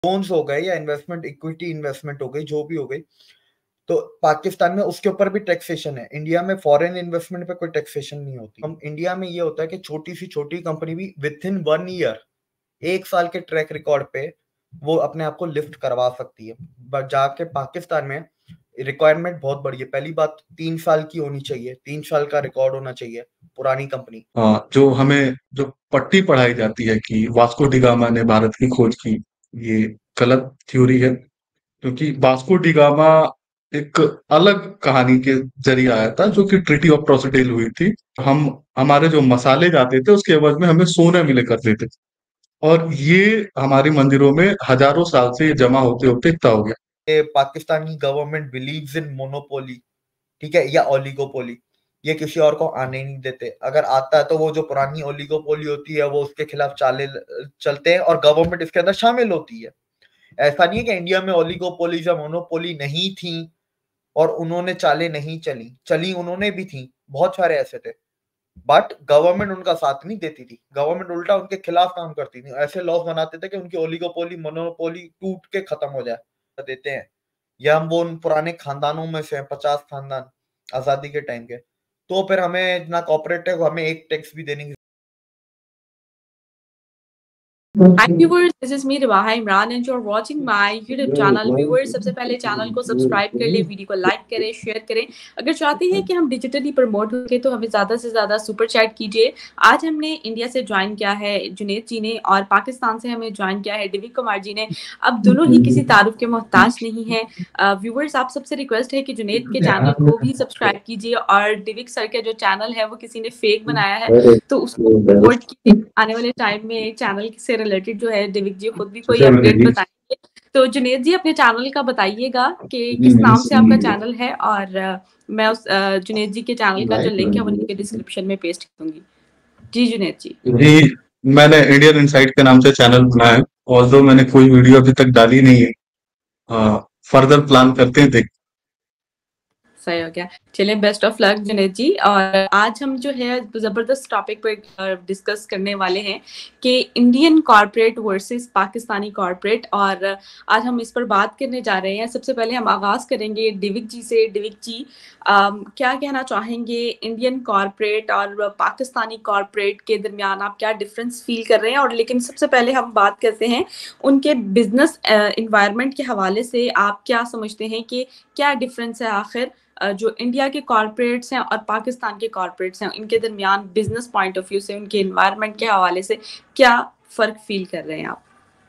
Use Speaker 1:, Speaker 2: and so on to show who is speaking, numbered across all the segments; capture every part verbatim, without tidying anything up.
Speaker 1: Loans हो गए या इन्वेस्टमेंट इक्विटी इन्वेस्टमेंट हो गई, जो भी हो गई, तो पाकिस्तान में उसके ऊपर भी टैक्सेशन है। इंडिया में फॉरेन इन्वेस्टमेंट पे कोई टैक्सेशन नहीं होती। हम इंडिया में ये होता है कि छोटी सी छोटी कंपनी भी विद इन वन ईयर, एक साल के ट्रैक रिकॉर्ड पे वो अपने आप को लिफ्ट करवा सकती है। बट जाके पाकिस्तान में रिक्वायरमेंट बहुत बड़ी है। पहली बात, तीन साल की होनी चाहिए, तीन साल का रिकॉर्ड होना चाहिए पुरानी कंपनी।
Speaker 2: हाँ, जो हमें जो पट्टी पढ़ाई जाती है कि वास्को डी गामा ने भारत की खोज की, ये गलत थ्योरी है। क्योंकि वास्को डी गामा एक अलग कहानी के जरिए आया था, जो कि ट्रीटी ऑफ टॉरसीडल हुई थी। हम हमारे जो मसाले जाते थे उसके एवज में हमें सोने मिले करते थे, और ये हमारी मंदिरों में हजारों साल से ये जमा होते होते इतना हो गया।
Speaker 1: ये Pakistani government believes in monopoly, ठीक है, या ओलिगोपोली। ये किसी और को आने नहीं देते। अगर आता है तो वो जो पुरानी ओलिगोपोली होती है वो उसके खिलाफ चाले चलते हैं और गवर्नमेंट इसके अंदर शामिल होती है। ऐसा नहीं है कि इंडिया में ओलिगोपोली या मोनोपोली नहीं थी और उन्होंने चाले नहीं चली, चली उन्होंने भी थी, बहुत सारे ऐसे थे, बट गवर्नमेंट उनका साथ नहीं देती थी। गवर्नमेंट उल्टा उनके खिलाफ काम करती थी, ऐसे लॉस बनाते थे कि उनकी ओलिगोपोली मोनोपोली टूट के खत्म हो जाए। देते हैं, या हम वो उन पुराने खानदानों में से पचास खानदान आजादी के टाइम के, तो फिर हमें ना कॉपरेटिव, हमें एक टैक्स भी देने की।
Speaker 3: Hi viewers, this is me Ribaha Imran and you're watching my YouTube channel. Viewers, सबसे पहले चैनल को सब्सक्राइब कर ले, वीडियो को लाइक करें, शेयर करें। अगर चाहते हैं कि हम डिजिटली प्रमोट हो तो हमें ज़्यादा से ज़्यादा सुपर चैट कीजिए। आज हमने इंडिया से ज्वाइन किया है जुनेद जी ने, और पाकिस्तान से हमें ज्वाइन किया है दिविक कुमार जी ने। अब दोनों ही किसी तारुफ के मोहताज नहीं है। व्यूवर्स, आप सबसे रिक्वेस्ट है कि जुनेद के चैनल को भी सब्सक्राइब कीजिए, और दिविक सर का जो चैनल है वो किसी ने फेक बनाया है तो उसको सपोर्ट कीजिए। आने वाले टाइम में चैनल से रिलेटेड जो है दिविक जी खुद भी कोई अपडेट बताएंगे। तो जुनेद जी अपने चैनल का बताइएगा कि किस नाम से आपका चैनल है, और मैं उस जुनेद जी के चैनल का जो लिंक है वो नीचे डिस्क्रिप्शन में पेस्ट करूंगी। जी जुनेद जी।
Speaker 2: जी, मैंने इंडियन इनसाइट के नाम से चैनल बनाया है, ऑल्दो मैंने कोई वीडियो अभी तक डाली नहीं है। फर्दर प्लान करते हैं, देख।
Speaker 3: सही हो गया। चलिए, best of luck Junaid ji. और आज हम जो है ज़बरदस्त टॉपिक पर डिस्कस करने वाले हैं कि Indian corporate versus Pakistani corporate, और आज हम इस पर बात करने जा रहे हैं। सबसे पहले हम आगाज़ करेंगे दिविक जी से। दिविक जी, आम, क्या कहना चाहेंगे इंडियन कॉर्पोरेट और पाकिस्तानी कॉर्पोरेट के दरमियान आप क्या डिफरेंस फील कर रहे हैं? और लेकिन सबसे पहले हम बात करते हैं उनके बिजनेस इन्वायरमेंट के हवाले से। आप क्या समझते हैं कि क्या डिफरेंस है आखिर जो इंडिया के कॉर्पोरेट्स हैं और पाकिस्तान के कॉर्पोरेट्स हैं, इनके दरमियान बिजनेस पॉइंट ऑफ व्यू से, उनके एनवायरनमेंट के हवाले से क्या फर्क फील कर रहे हैं आप?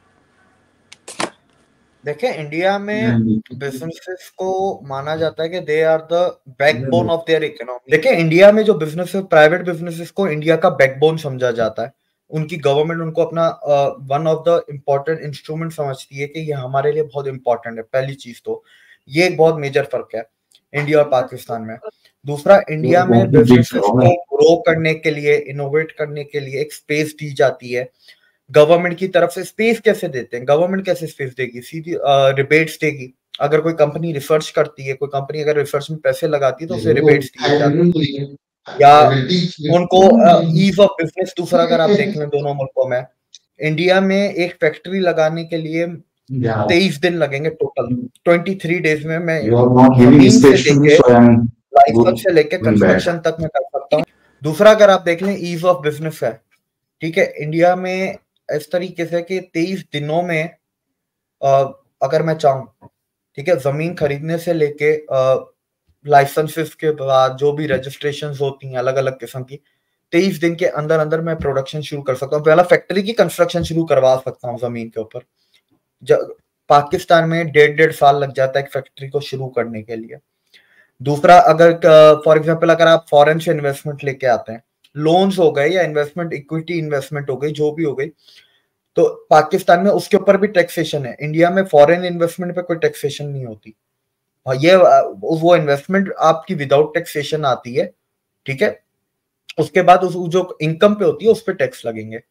Speaker 1: देखें, इंडिया में बिजनेसेस को माना जाता है कि they are the backbone of their economy. देखें, इंडिया में जो बिजनेस प्राइवेट बिजनेसेस को इंडिया का बैकबोन समझा जाता है। उनकी गवर्नमेंट उनको अपना one of the important instrument समझती है कि ये हमारे लिए बहुत इंपॉर्टेंट है। पहली चीज तो ये एक बहुत मेजर फर्क है इंडिया और पाकिस्तान में। दूसरा, इंडिया में बिजनेसेस को ग्रो करने के लिए, इनोवेट करने के लिए एक स्पेस दी जाती है। गवर्नमेंट की तरफ से स्पेस कैसे देते हैं? गवर्नमेंट कैसे स्पेस देगी? सीधी रिबेट्स देगी। अगर कोई कंपनी रिसर्च करती है, कोई कंपनी अगर रिसर्च में पैसे लगाती है तो उसे रिबेट्स दिए जाते हैं, या उनको ईज ऑफ बिजनेस। दूसरा, अगर आप देख लें दोनों मुल्कों में, इंडिया में एक फैक्ट्री लगाने के लिए तेईस दिन लगेंगे टोटल। तेईस डेज में मैं जमीन से लेके लाइसेंस से लेके कंस्ट्रक्शन तक मैं कर सकता हूँ। दूसरा, अगर आप देख लें ईज ऑफ बिजनेस है, ठीक है, इंडिया में इस तरीके से कि तेईस दिनों में आ, अगर मैं चाहूँ, ठीक है, जमीन खरीदने से लेके लाइसेंसेस के बाद जो भी रजिस्ट्रेशन होती हैं अलग अलग किस्म की, तेईस दिन के अंदर अंदर मैं प्रोडक्शन शुरू कर सकता हूँ। पहला फैक्ट्री की कंस्ट्रक्शन शुरू करवा सकता हूँ जमीन के ऊपर। पाकिस्तान में डेढ़ डेढ़ साल लग जाता है एक फैक्ट्री को शुरू करने के लिए। दूसरा, अगर फॉर एग्जांपल अगर आप फॉरेन से इन्वेस्टमेंट लेके आते हैं, लोन्स हो गए या इन्वेस्टमेंट इक्विटी इन्वेस्टमेंट हो गई, जो भी हो गई, तो पाकिस्तान में उसके ऊपर भी टैक्सेशन है। इंडिया में फॉरेन इन्वेस्टमेंट पे कोई टैक्सेशन नहीं होती। ये वो इन्वेस्टमेंट आपकी विदाउट टैक्सेशन आती है, ठीक है। उसके बाद उस जो इनकम पे होती है उस पर टैक्स लगेंगे।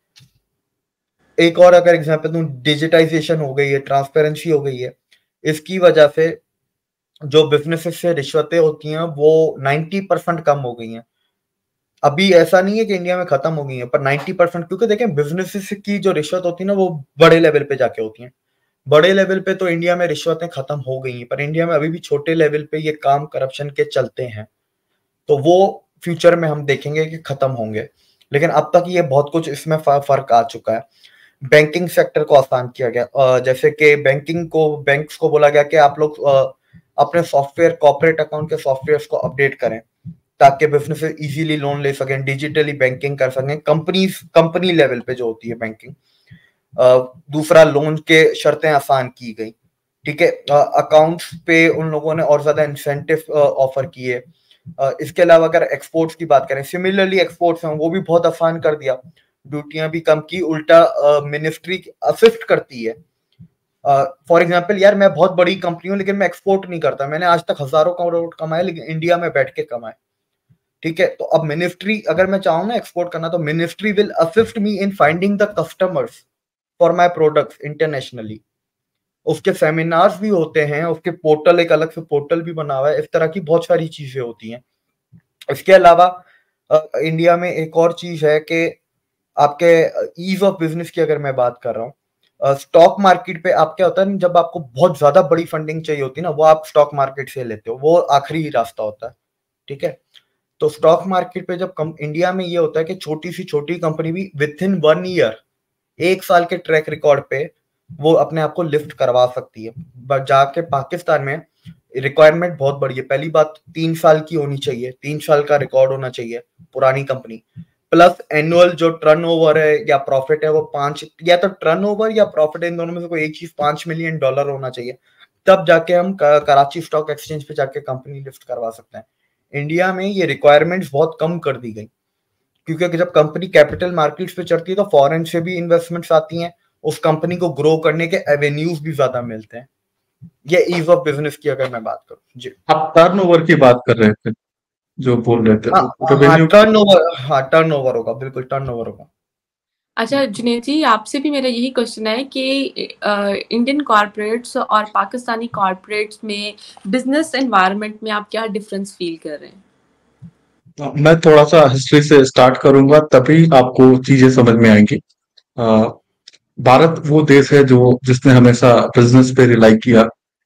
Speaker 1: एक और अगर एग्जांपल दूं, डिजिटाइजेशन हो गई है, ट्रांसपेरेंसी हो गई है, इसकी वजह से जो बिजनेसेस से रिश्वतें होती हैं वो नब्बे परसेंट कम हो गई हैं। अभी ऐसा नहीं है कि इंडिया में खत्म हो गई है, पर नब्बे परसेंट, क्योंकि देखें बिजनेसेस की जो रिश्वत होती है ना वो बड़े लेवल पे जाके होती है। बड़े लेवल पे तो इंडिया में रिश्वतें खत्म हो गई हैं, पर इंडिया में अभी भी छोटे लेवल पे ये काम करप्शन के चलते हैं, तो वो फ्यूचर में हम देखेंगे कि खत्म होंगे, लेकिन अब तक ये बहुत कुछ इसमें फर्क आ चुका है। बैंकिंग सेक्टर को आसान किया गया, जैसे कि बैंकिंग को बैंक्स को बोला गया कि आप लोग अपने सॉफ्टवेयर कॉर्पोरेट अकाउंट के सॉफ्टवेयर को अपडेट करें ताकि बिजनेस इजीली लोन ले सकें, डिजिटली बैंकिंग कर सकें, कंपनीज कंपनी लेवल पे जो होती है बैंकिंग। दूसरा, लोन के शर्तें आसान की गई, ठीक है। अकाउंट्स पे उन लोगों ने और ज्यादा इंसेंटिव ऑफर किए। इसके अलावा अगर एक्सपोर्ट्स की बात करें, सिमिलरली एक्सपोर्ट्स हैं वो भी बहुत आसान कर दिया, ड्यूटियां भी कम की, उल्टा मिनिस्ट्री असिस्ट करती है। फॉर एग्जाम्पल यार, मैं बहुत बड़ी कंपनी हूँ लेकिन मैं एक्सपोर्ट नहीं करता, मैंने आज तक हजारों करोड़ कमाए लेकिन इंडिया में बैठ के कमाए, ठीक है। तो अब मिनिस्ट्री, अगर मैं चाहूँ ना एक्सपोर्ट करना, तो ministry will assist me in finding the customers for my products internationally. उसके सेमिनार्स भी होते हैं, उसके पोर्टल, एक अलग से पोर्टल भी बना हुआ है, इस तरह की बहुत सारी चीजें होती हैं। इसके अलावा इंडिया में एक और चीज है कि आपके ईज ऑफ बिजनेस की अगर मैं बात कर रहा हूँ, स्टॉक मार्केट पे आप क्या होता है, जब आपको बहुत ज्यादा बड़ी फंडिंग चाहिए होती है ना, वो आप स्टॉक मार्केट से लेते हो, वो आखिरी रास्ता होता है, ठीक है। तो स्टॉक मार्केट पे जब कम, इंडिया में ये होता है कि छोटी सी छोटी कंपनी भी विद इन वन ईयर, एक साल के ट्रैक रिकॉर्ड पे वो अपने आप को लिफ्ट करवा सकती है। बट जाके पाकिस्तान में रिक्वायरमेंट बहुत बड़ी है। पहली बात, तीन साल की होनी चाहिए, तीन साल का रिकॉर्ड होना चाहिए पुरानी कंपनी, प्लस एनुअल जो टर्नओवर है या प्रॉफिट है वो पांच, या तो टर्नओवर या प्रॉफिट, इन दोनों में से कोई एक चीज पांच मिलियन डॉलर होना चाहिए, तब जाके हम कराची स्टॉक एक्सचेंज पे जाके कंपनी लिफ्ट करवा सकते हैं। इंडिया में ये रिक्वायरमेंट्स बहुत कम कर दी गई, क्योंकि जब कंपनी कैपिटल मार्केट्स पे चढ़ती है तो फॉरेन से भी इन्वेस्टमेंट्स आती हैं, उस कंपनी को ग्रो करने के एवेन्यूज भी ज्यादा मिलते हैं। ये ईज ऑफ बिजनेस की अगर मैं बात करूं जी।
Speaker 2: आप टर्नओवर की बात कर रहे थे, जो बोल रहे थे,
Speaker 1: हाँ, टर्नओवर, हाँ टर्नओवर होगा, बिल्कुल टर्नओवर होगा।
Speaker 3: अच्छा जुनैद जी, आपसे भी मेरा यही क्वेश्चन है कि इंडियन कॉर्पोरेट्स और पाकिस्तानी कॉर्पोरेट्स में बिजनेस एनवायरनमेंट में आप क्या डिफरेंस फील कर रहे हैं?
Speaker 2: मैं थोड़ा सा हिस्ट्री से स्टार्ट करूंगा, तभी आपको चीजें समझ में आएंगी। भारत वो देश है जो जिसने हमेशा बिजनेस पे रिलाई किया।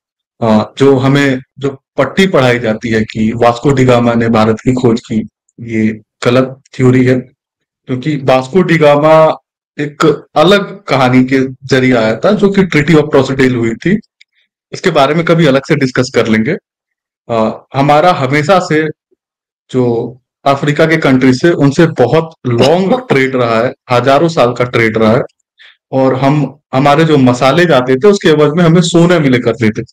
Speaker 2: आ, जो हमें जो पट्टी पढ़ाई जाती है कि वास्को डिगामा ने भारत की खोज की, ये गलत थ्योरी है, क्योंकि वास्को डिगामा एक अलग कहानी के जरिए आया था, जो कि ट्रीटी ऑफ टॉर्सिडेल हुई थी। इसके बारे में कभी अलग से डिस्कस कर लेंगे। आ, हमारा हमेशा से जो अफ्रीका के कंट्री से उनसे बहुत लॉन्ग ट्रेड रहा है, हजारों साल का ट्रेड रहा है, और हम हमारे जो मसाले जाते थे उसके एवज में हमें सोने मिले करते थे,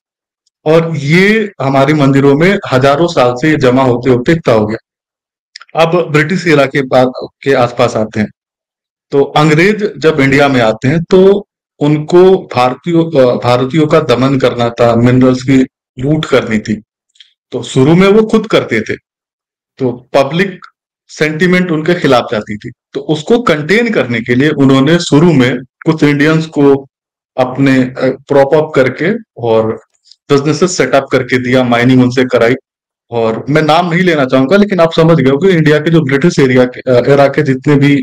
Speaker 2: और ये हमारी मंदिरों में हजारों साल से ये जमा होते होते इतना हो गया। अब ब्रिटिश एरा के बाद के आसपास आते हैं, तो अंग्रेज जब इंडिया में आते हैं तो उनको भारतीयों भारतीयों का दमन करना था, मिनरल्स की लूट करनी थी। तो शुरू में वो खुद करते थे, तो पब्लिक सेंटीमेंट उनके खिलाफ जाती थी, तो उसको कंटेन करने के लिए उन्होंने शुरू में कुछ इंडियंस को अपने प्रॉप अप करके और बिजनेसेस सेटअप करके दिया, माइनिंग उनसे कराई। और मैं नाम नहीं लेना चाहूंगा, लेकिन आप समझ गए कि इंडिया के जो ब्रिटिश एरिया के एरा के जितने भी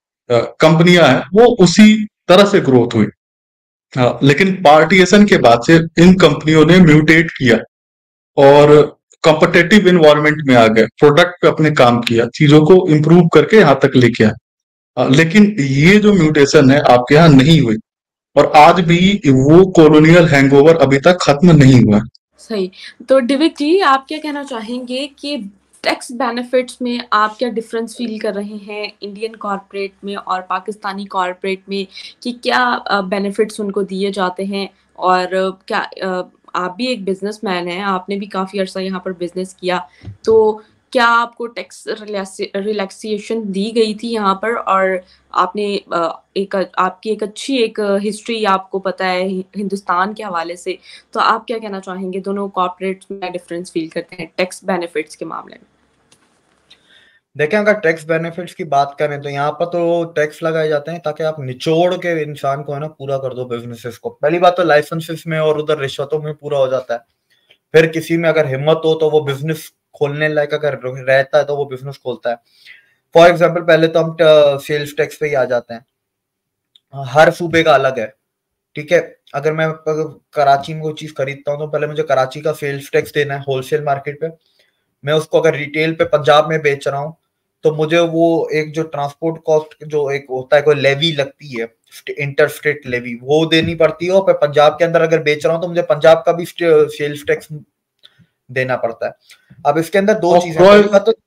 Speaker 2: कंपनियां हैं वो उसी तरह से ग्रोथ हुई। लेकिन पार्टीशन के बाद से इन कंपनियों ने म्यूटेट किया और कॉम्पिटेटिव इन्वायरमेंट में आ गए, प्रोडक्ट पे अपने काम किया, चीजों को इंप्रूव करके यहां तक लेके आए। लेकिन ये जो म्यूटेशन है आपके यहाँ नहीं हुई, और आज भी वो कॉलोनियल हैंगओवर अभी तक खत्म नहीं हुआ।
Speaker 3: सही। तो डिविक जी, आप क्या कहना चाहेंगे कि टैक्स बेनिफिट्स में आप क्या डिफरेंस फील कर रहे हैं इंडियन कॉर्पोरेट में और पाकिस्तानी कॉर्पोरेट में, कि क्या बेनिफिट्स उनको दिए जाते हैं? और क्या आप भी एक बिजनेसमैन हैं, आपने भी काफ़ी अर्सा यहाँ पर बिजनेस किया, तो क्या आपको टैक्स रिलैक्सेशन दी गई थी यहाँ पर? और आपने एक आपकी एक अच्छी एक हिस्ट्री आपको पता है हिंदुस्तान के हवाले से, तो आप क्या कहना चाहेंगे दोनों कॉर्पोरेट्स में डिफरेंस फील करते हैं टैक्स बेनिफिट्स के मामले में?
Speaker 1: देखें, अगर टैक्स बेनिफिट्स की बात करें तो यहाँ पर तो टैक्स लगाए जाते हैं ताकि आप निचोड़ के इंसान को है ना पूरा कर दो बिजनेसेस को। पहली बात तो लाइसेंसेस में और उधर रिश्वतों में पूरा हो जाता है। फिर किसी में अगर हिम्मत हो तो वो बिजनेस खोलने लायक अगर रहता है तो वो बिजनेस खोलता है। फॉर एग्जाम्पल, पहले तो हम सेल्स टैक्स पे ही आ जाते हैं। हर सूबे का अलग है, ठीक है, अगर मैं कराची में कोई चीज खरीदता हूँ तो पहले मुझे कराची का सेल्स टैक्स देना है होलसेल मार्केट पे। मैं उसको अगर रिटेल पे पंजाब में बेच रहा हूँ तो मुझे वो एक जो ट्रांसपोर्ट कॉस्ट जो एक होता है कोई लेवी लगती है, इंटर स्टेट लेवी, वो देनी पड़ती है। और पंजाब के अंदर अगर बेच रहा हूँ तो मुझे पंजाब का भी सेल्स टैक्स देना पड़ता है। अब इसके अंदर दो चीजें तो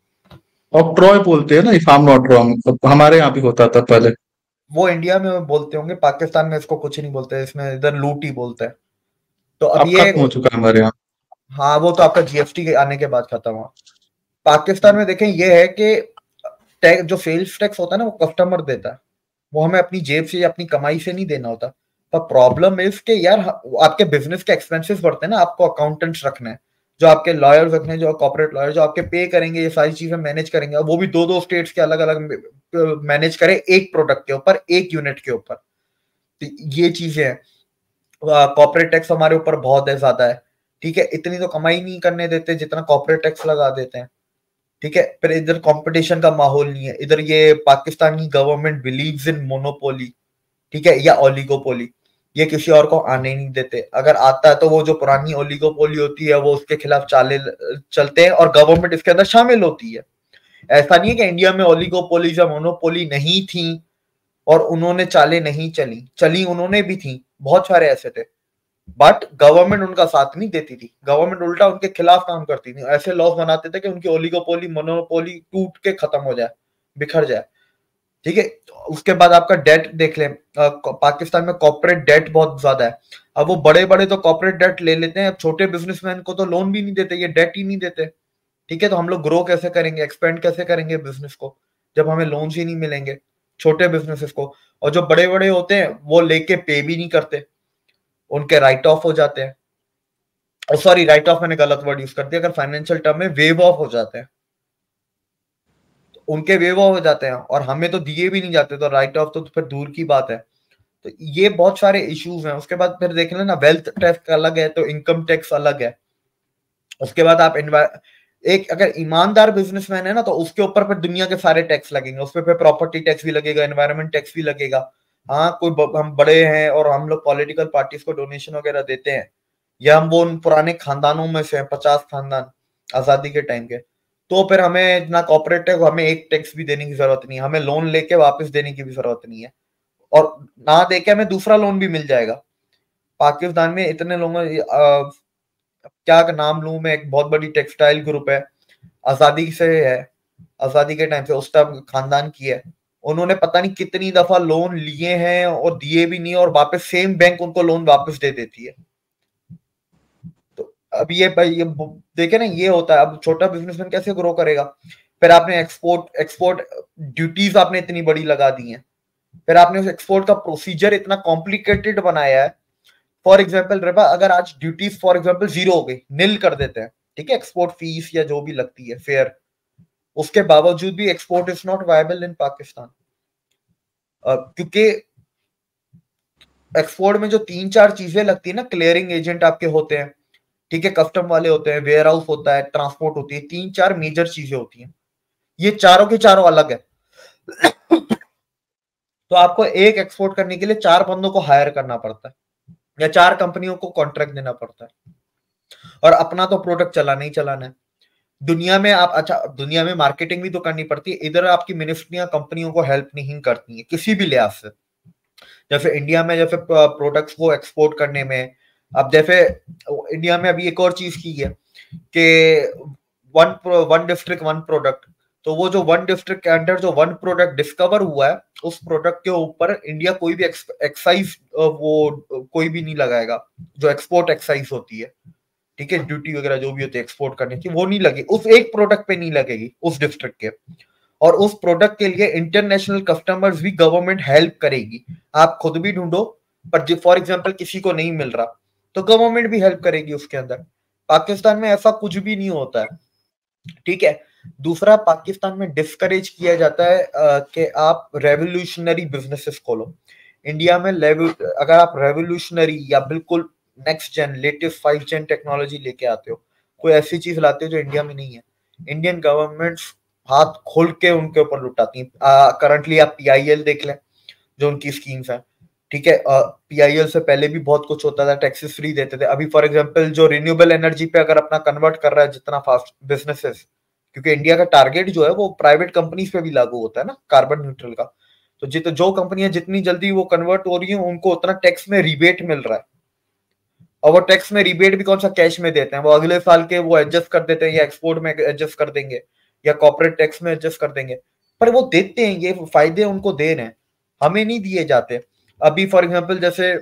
Speaker 2: ऑक्ट्रॉय बोलते हैं ना, if I am not wrong, हमारे यहाँ भी होता था पहले।
Speaker 1: वो इंडिया में बोलते होंगे, पाकिस्तान में इसको कुछ नहीं बोलते, इसमें इधर लूट ही बोलते हैं। तो अब
Speaker 2: अब
Speaker 1: ये
Speaker 2: खत्म हो चुका है हमारे यहाँ।
Speaker 1: हाँ, वो तो आपका जीएसटी के आने के बाद खत्म हुआ। पाकिस्तान में देखें ये है कि टैक्स जो सेल्स टैक्स होता है ना वो कस्टमर देता है, वो हमें अपनी जेब से या अपनी कमाई से नहीं देना होता। पर प्रॉब्लम इज के यार आपके बिजनेस के एक्सपेंसेस बढ़ते हैं ना, आपको अकाउंटेंट्स रखने हैं, जो आपके लॉयर्स रखने हैं, जो कॉर्पोरेट लॉयर जो आपके पे करेंगे, ये सारी चीजें मैनेज करेंगे, वो भी दो दो स्टेट्स के अलग अलग मैनेज करें एक प्रोडक्ट के ऊपर, एक यूनिट के ऊपर। तो ये चीजें हैं। कॉर्पोरेट टैक्स हमारे ऊपर बहुत है, ज्यादा है। ठीक है, इतनी तो कमाई नहीं करने देते जितना कॉर्पोरेट टैक्स लगा देते हैं। ठीक है, फिर इधर कंपटीशन का माहौल नहीं है। इधर ये Pakistani government believes in monopoly, ठीक है, या ओलिगोपोली, ये किसी और को आने नहीं देते। अगर आता है तो वो जो पुरानी ओलिगोपोली होती है वो उसके खिलाफ चाले चलते हैं और गवर्नमेंट इसके अंदर शामिल होती है। ऐसा नहीं है कि इंडिया में ओलिगोपोली या मोनोपोली नहीं थी और उन्होंने चाले नहीं चली, चली उन्होंने भी थी, बहुत सारे ऐसे थे, बट गवर्नमेंट उनका साथ नहीं देती थी। गवर्नमेंट उल्टा उनके खिलाफ काम करती थी, ऐसे लॉस बनाते थे कि उनकी ओलिगोपोली मोनोपोली टूट के खत्म हो जाए, बिखर जाए। ठीक है, उसके बाद आपका डेट देख लें, पाकिस्तान में कॉर्पोरेट डेट बहुत ज्यादा है। अब वो बड़े बड़े तो कॉर्पोरेट डेट ले लेते हैं, अब छोटे बिजनेसमैन को तो लोन भी नहीं देते, ये डेट ही नहीं देते। ठीक है, तो हम लोग ग्रो कैसे करेंगे, एक्सपेंड कैसे करेंगे बिजनेस को जब हमें लोन ही नहीं मिलेंगे छोटे बिजनेसेस को। और जो बड़े बड़े होते हैं वो लेके पे भी नहीं करते, उनके राइट ऑफ हो जाते हैं। सॉरी, राइट ऑफ मैंने गलत वर्ड यूज कर दिया, अगर फाइनेंशियल टर्म में वेव ऑफ हो जाते हैं, उनके वेव ऑफ हो जाते हैं और हमें तो दिए भी नहीं जाते, तो राइट ऑफ तो फिर दूर की बात है। तो ये बहुत सारे इश्यूज हैं। उसके बाद फिर देख लेना, वेल्थ टैक्स अलग है तो इनकम टैक्स अलग है। उसके बाद आप एक अगर ईमानदार बिजनेसमैन है ना तो उसके ऊपर फिर दुनिया के सारे टैक्स लगेंगे, उस पर फिर प्रॉपर्टी टैक्स भी लगेगा, एनवायरमेंट टैक्स भी लगेगा। हाँ, कोई हम बड़े हैं और हम लोग पॉलिटिकल पार्टीज को डोनेशन वगैरह देते हैं, या हम वो उन पुराने खानदानों में से हैं, पचास खानदान आजादी के टाइम के, तो फिर हमें ना कॉर्पोरेट टैक्स, हमें एक टैक्स भी देने की जरूरत नहीं है, हमें लोन लेके वापस देने की भी जरूरत नहीं है, और ना देके हमें दूसरा लोन भी मिल जाएगा। पाकिस्तान में इतने लोगों, क्या नाम लूं मैं, एक बहुत बड़ी टेक्सटाइल ग्रुप है, आजादी से है, आजादी के टाइम से उस टाइम खानदान की है, उन्होंने पता नहीं कितनी दफा लोन लिए हैं और दिए भी नहीं, और वापस सेम बैंक उनको लोन वापस दे देती है। तो अब ये ये देखे ना, ये होता है। अब छोटा बिजनेसमैन कैसे ग्रो करेगा? फिर आपने एक्सपोर्ट एक्सपोर्ट ड्यूटीज आपने इतनी बड़ी लगा दी हैं, फिर आपने उस एक्सपोर्ट का प्रोसीजर इतना कॉम्प्लिकेटेड बनाया है। फॉर एग्जाम्पल रेबा, अगर आज ड्यूटीज फॉर एग्जाम्पल जीरो हो गई, नील कर देते हैं, ठीक है, एक्सपोर्ट फीस या जो भी लगती है फेयर, उसके बावजूद भी export is not viable in Pakistan, क्योंकि एक्सपोर्ट में जो तीन चार चीजें लगती है ना, क्लियरिंग एजेंट आपके होते हैं, ठीक है, कस्टम वाले होते हैं, वेयर हाउस होता है, ट्रांसपोर्ट होती है, तीन चार मेजर चीजें होती हैं, ये चारों के चारों अलग है। तो आपको एक एक्सपोर्ट करने के लिए चार बंदों को हायर करना पड़ता है या चार कंपनियों को कॉन्ट्रैक्ट देना पड़ता है, और अपना तो प्रोडक्ट चलाना ही चलाना है। दुनिया में आप, अच्छा, दुनिया में मार्केटिंग भी तो करनी पड़ती है, इधर आपकी मिनिस्ट्रियां कंपनियों को हेल्प नहीं करती है किसी भी लिहाज से। जैसे इंडिया में जैसे प्रोडक्ट्स को एक्सपोर्ट करने में, अब जैसे इंडिया में अभी एक और चीज की है कि one one district one product, तो वो जो वन डिस्ट्रिक्ट के अंडर जो वन प्रोडक्ट डिस्कवर हुआ है, उस प्रोडक्ट के ऊपर इंडिया कोई भी एक्साइज वो कोई भी नहीं लगाएगा, जो एक्सपोर्ट एक्साइज होती है, ठीक है, ड्यूटी वगैरह जो भी होती है एक्सपोर्ट करने की, वो नहीं लगे, उस एक प्रोडक्ट पे नहीं लगेगी उस डिस्ट्रिक्ट के। और उस प्रोडक्ट के लिए इंटरनेशनल कस्टमर्स भी गवर्नमेंट हेल्प करेगी, आप खुद भी ढूंढो, पर फॉर एग्जांपल किसी को नहीं मिल रहा तो गवर्नमेंट भी हेल्प करेगी उसके अंदर। पाकिस्तान में ऐसा कुछ भी नहीं होता है, ठीक है। दूसरा, पाकिस्तान में डिस्करेज किया जाता है कि आप रेवोल्यूशनरी बिजनेसेस खोलो। इंडिया में अगर आप रेवोल्यूशनरी या बिल्कुल next gen latest five gen technology लेके आते हो, कोई ऐसी चीज लाते हो जो इंडिया में नहीं है, इंडियन गवर्नमेंट हाथ खोल के उनके ऊपर लुटाती है। करंटली आप पीआईएल देख लें, जो उनकी स्कीम्स हैं, ठीक है। पीआईएल से पहले भी बहुत कुछ होता था, टैक्सेस फ्री देते थे। अभी फॉर एग्जांपल जो रिन्यूएबल एनर्जी पे अगर अपना कन्वर्ट कर रहा है जितना फास्ट बिजनेसेस, क्योंकि इंडिया का टारगेट जो है वो प्राइवेट कंपनीज पे भी लागू होता है ना, कार्बन न्यूट्रल का। तो जित जो कंपनियां जितनी जल्दी वो कन्वर्ट हो रही है उनको उतना टैक्स में रिबेट मिल रहा है। और वो टैक्स में रिबेट भी कौन सा, कैश में देते हैं। वो अगले साल के वो एडजस्ट कर देते हैं, या एक्सपोर्ट में एडजस्ट कर देंगे, या कॉर्पोरेट टैक्स में एडजस्ट कर देंगे। पर वो देते हैं, ये फायदे उनको दे रहे हैं, हमें नहीं दिए जाते। अभी फॉर एग्जांपल जैसे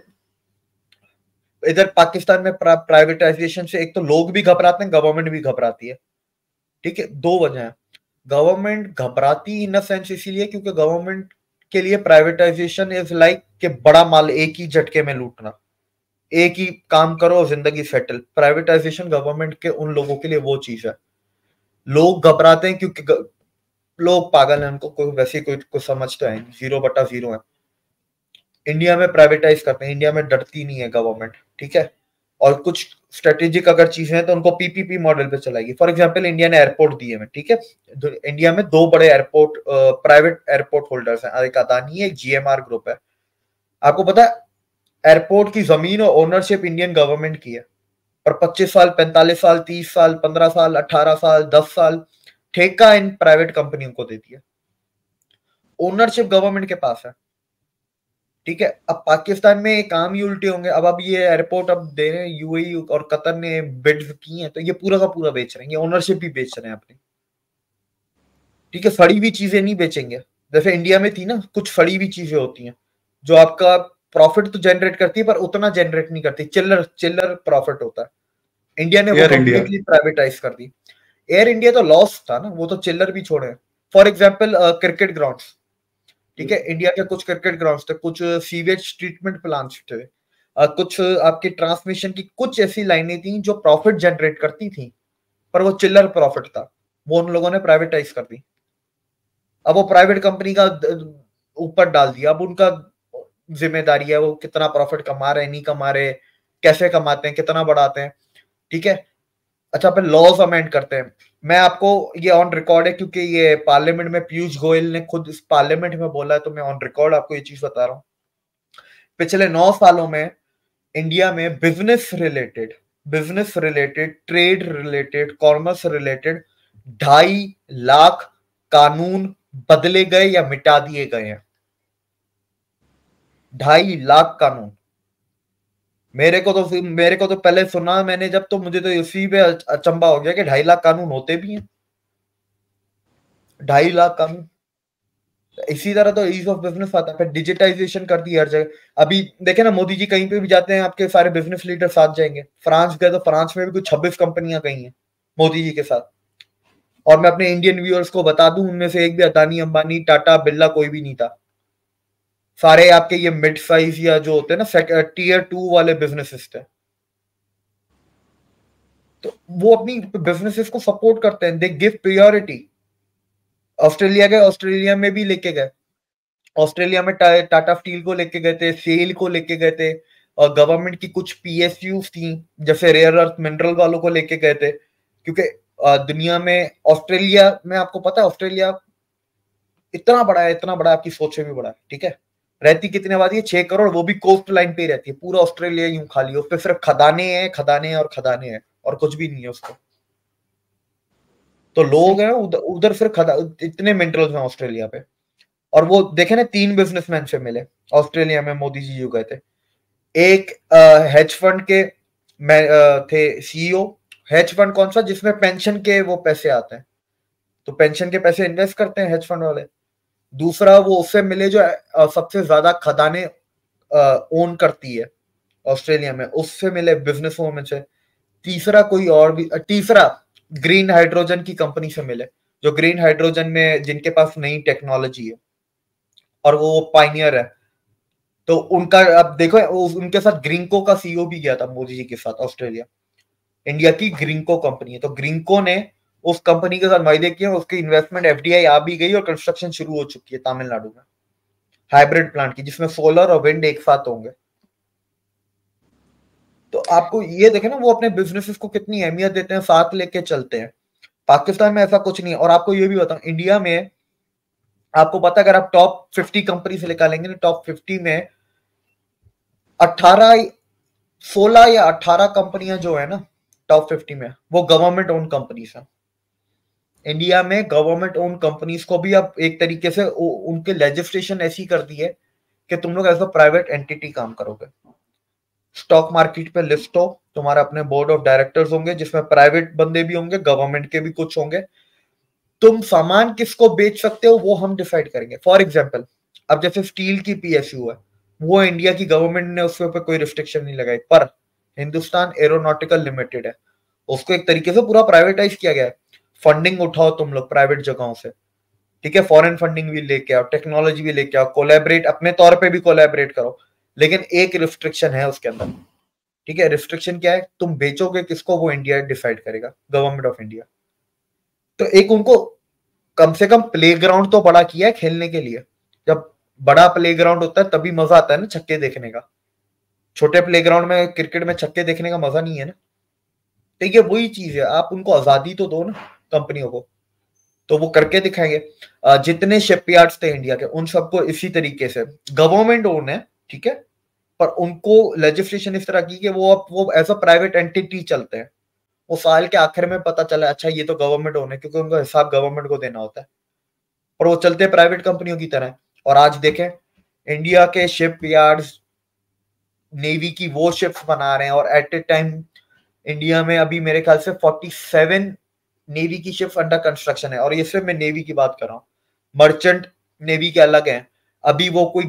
Speaker 1: इधर पाकिस्तान में प्राइवेटाइजेशन से एक तो लोग भी घबराते हैं, गवर्नमेंट भी घबराती है। ठीक है, दो वजह है। गवर्नमेंट घबराती इन द सेंस इसीलिए क्योंकि गवर्नमेंट के लिए प्राइवेटाइजेशन इज लाइक कि बड़ा माल एक ही झटके में लूटना, एक ही काम करो जिंदगी सेटल। प्राइवेटाइजेशन गवर्नमेंट के उन लोगों के लिए वो चीज है। लोग घबराते हैं क्योंकि ग... लोग पागल हैं, उनको कोई वैसे कोई कुछ समझते हैं, जीरो बटा जीरो है। इंडिया में प्राइवेटाइज करते हैं, इंडिया में डरती नहीं है गवर्नमेंट। ठीक है, और कुछ स्ट्रेटेजिक अगर चीजें हैं तो उनको पीपीपी मॉडल पे चलाएगी। फॉर एग्जांपल इंडिया ने एयरपोर्ट दिए हैं, ठीक है। इंडिया में दो बड़े एयरपोर्ट प्राइवेट एयरपोर्ट होल्डर्स हैं, एक अदानी है, एक जीएमआर ग्रुप है। आपको पता है एयरपोर्ट की जमीन और ओनरशिप इंडियन गवर्नमेंट की है, पर पच्चीस साल, पैंतालीस साल, तीस साल, पंद्रह साल, अठारह साल, दस साल ठेका इन प्राइवेट कंपनियों को दे दिया। ओनरशिप गवर्नमेंट के पास है। ठीक है, अब पाकिस्तान में काम ही उल्टे होंगे। अब अब ये एयरपोर्ट अब दे रहे हैं, यूएई और कतर ने बिड्स की हैं, तो ये पूरा का पूरा बेच रहे हैं, ये ओनरशिप भी बेच रहे हैं अपनी। ठीक है, फड़ी हुई चीजें नहीं बेचेंगे। जैसे इंडिया में थी ना, कुछ फड़ी हुई चीजें होती हैं जो आपका प्रॉफिट तो जनरेट करती है पर उतना जनरेट नहीं करती, चिल्लर चिल्लर प्रॉफिट होता है। इंडिया ने वो कंप्लीटली प्राइवेटाइज कर दी। एयर इंडिया तो लॉस था ना, वो तो चिल्लर भी छोड़े। फॉर एग्जाम्पल क्रिकेट ग्राउंड्स, ठीक है, इंडिया के कुछ क्रिकेट ग्राउंड्स थे, कुछ सीवेज ट्रीटमेंट प्लांट्स थे, कुछ आपके ट्रांसमिशन की कुछ ऐसी लाइनें थी जो प्रॉफिट जनरेट करती थी, पर वो चिल्लर प्रॉफिट था, वो उन लोगों ने प्राइवेटाइज कर दी। अब वो प्राइवेट कंपनी का ऊपर डाल दिया, अब उनका जिम्मेदारी है वो कितना प्रॉफिट कमा रहे, नहीं कमा रहे, कैसे कमाते हैं, कितना बढ़ाते हैं। ठीक है, अच्छा फिर लॉज अमेंड करते हैं। मैं आपको ये ऑन रिकॉर्ड है क्योंकि ये पार्लियामेंट में पीयूष गोयल ने खुद इस पार्लियामेंट में बोला है, तो मैं ऑन रिकॉर्ड आपको ये चीज बता रहा हूं। पिछले नौ सालों में इंडिया में business related business related trade related commerce related ढाई लाख कानून बदले गए या मिटा दिए गए हैं। ढाई लाख कानून। मेरे को तो मेरे को तो पहले सुना मैंने जब, तो मुझे तो इसी पे अचंबा हो गया कि ढाई लाख कानून होते भी हैं। ढाई लाख कानून। इसी तरह तो ईज ऑफ बिजनेस आता है, फिर डिजिटाइजेशन कर दी हर जगह। अभी देखे ना, मोदी जी कहीं पे भी जाते हैं आपके सारे बिजनेस लीडर साथ जाएंगे। फ्रांस गए तो फ्रांस में भी कुछ छब्बीस कंपनियां गई हैं मोदी जी के साथ। और मैं अपने इंडियन व्यूअर्स को बता दूं, उनमें से एक भी अदानी, अंबानी, टाटा, बिरला कोई भी नहीं था। सारे आपके ये मिड साइज या जो होते हैं ना टीयर टू वाले बिजनेसेस थे। तो वो अपनी बिजनेसेस को सपोर्ट करते हैं, दे गिव प्रायोरिटी। ऑस्ट्रेलिया गए, ऑस्ट्रेलिया में भी लेके गए। ऑस्ट्रेलिया में टा, टाटा स्टील को लेके गए थे, सेल को लेके गए थे, और गवर्नमेंट की कुछ पीएसयूज थी जैसे रेयर अर्थ मिनरल वालों को लेके गए थे। क्योंकि दुनिया में ऑस्ट्रेलिया में, आपको पता है ऑस्ट्रेलिया इतना बड़ा है, इतना बड़ा आपकी सोच से भी बड़ा है। ठीक है, रहती कितनी आबादी है? छह करोड़, वो भी कोस्ट लाइन पे ही रहती है। पूरा ऑस्ट्रेलिया यूं खाली है, उस पर सिर्फ खदाने हैं, खदाने और खदाने हैं, और कुछ भी नहीं है उसको। तो लोग हैं उधर उधर सिर्फ खदा, इतने मिनरल्स हैं ऑस्ट्रेलिया पे। और वो देखे ना, तीन बिजनेसमैन से मिले ऑस्ट्रेलिया में मोदी जी जो गए थे। एक हेज फंड के में, आ, थे सीईओ। हेज फंड कौन सा? जिसमें पेंशन के वो पैसे आते हैं, तो पेंशन के पैसे इन्वेस्ट करते हैं हेज फंड वाले। दूसरा वो उससे मिले जो सबसे ज्यादा खदाने ओन करती है ऑस्ट्रेलिया में, उससे मिले बिजनेस वूमेन से। तीसरा कोई और भी, तीसरा ग्रीन हाइड्रोजन की कंपनी से मिले, जो ग्रीन हाइड्रोजन में जिनके पास नई टेक्नोलॉजी है और वो पाइनियर है। तो उनका अब देखो, उनके साथ ग्रीनको का सीईओ भी गया था मोदी जी के साथ ऑस्ट्रेलिया। इंडिया की ग्रीनको कंपनी है, तो ग्रीनको ने उस कंपनी के साथ वायदे किए, उसकी इन्वेस्टमेंट एफडीआई आ भी गई और कंस्ट्रक्शन शुरू हो चुकी है तमिलनाडु में, हाइब्रिड प्लांट की, जिसमें सोलर और विंड एक साथ होंगे। तो आपको ये देखे ना, वो अपने बिजनेसेस को कितनी अहमियत देते हैं, साथ लेके चलते हैं। पाकिस्तान में ऐसा कुछ नहीं है। और आपको ये भी बताऊं, इंडिया में आपको पता, अगर आप टॉप फिफ्टी कंपनी से निकालेंगे ना, टॉप फिफ्टी में अठारह सोलह या अठारह कंपनियां जो है ना टॉप फिफ्टी में, वो गवर्नमेंट ओन कंपनीज हैं। इंडिया में गवर्नमेंट ओन कंपनीज को भी अब एक तरीके से उनके लेजिस्लेशन ऐसी कर दी है कि तुम लोग एज अ प्राइवेट एंटिटी काम करोगे, स्टॉक मार्केट पे लिस्ट हो, तुम्हारे अपने बोर्ड ऑफ डायरेक्टर्स होंगे जिसमें प्राइवेट बंदे भी होंगे, गवर्नमेंट के भी कुछ होंगे। तुम सामान किसको बेच सकते हो वो हम डिसाइड करेंगे। फॉर एग्जाम्पल, अब जैसे स्टील की पीएसयू है, वो इंडिया की गवर्नमेंट ने उसके ऊपर कोई रिस्ट्रिक्शन नहीं लगाई, पर हिंदुस्तान एरोनॉटिकल लिमिटेड है, उसको एक तरीके से पूरा प्राइवेटाइज किया गया है। फंडिंग उठाओ तुम लोग प्राइवेट जगहों से, ठीक है, फॉरेन फंडिंग भी लेके आओ, टेक्नोलॉजी भी लेके आओ, कोलैबोरेट अपने तौर पे भी कोलैबोरेट करो, लेकिन एक रिस्ट्रिक्शन है उसके अंदर, ठीक है। रिस्ट्रिक्शन क्या है? तुम बेचोगे किसको वो इंडिया डिसाइड करेगा, गवर्नमेंट ऑफ इंडिया। तो एक उनको कम से कम प्लेग्राउंड तो बड़ा किया है खेलने के लिए। जब बड़ा प्लेग्राउंड होता है तभी मजा आता है ना छक्के देखने का। छोटे प्लेग्राउंड में क्रिकेट में छक्के देखने का मजा नहीं है ना। ठीक है, वही चीज है, आप उनको आजादी तो दो ना कंपनियों को, तो वो करके दिखाएंगे। जितने शिपयार्ड्स थे इंडिया के, उन सबको इसी तरीके से गवर्नमेंट ओन है, ठीक है, पर उनको लेजिस्लेशन इस तरह की कि वो अब वो एज अ प्राइवेट एंटिटी चलते हैं। वो साल के आखिर में पता चला अच्छा ये तो गवर्नमेंट ओन है, क्योंकि उनको हिसाब गवर्नमेंट को देना होता है, पर वो चलते प्राइवेट कंपनियों की तरह। और आज देखें इंडिया के शिपयार्ड्स नेवी की वो शिप्स बना रहे हैं, और एट ए टाइम इंडिया में अभी मेरे ख्याल से सैंतालीस नेवी की शिप्स अंडर कंस्ट्रक्शन है। और ये सिर्फ मैं नेवी की बात कर रहा हूँ, मर्चेंट नेवी के अलग हैं। अभी वो कोई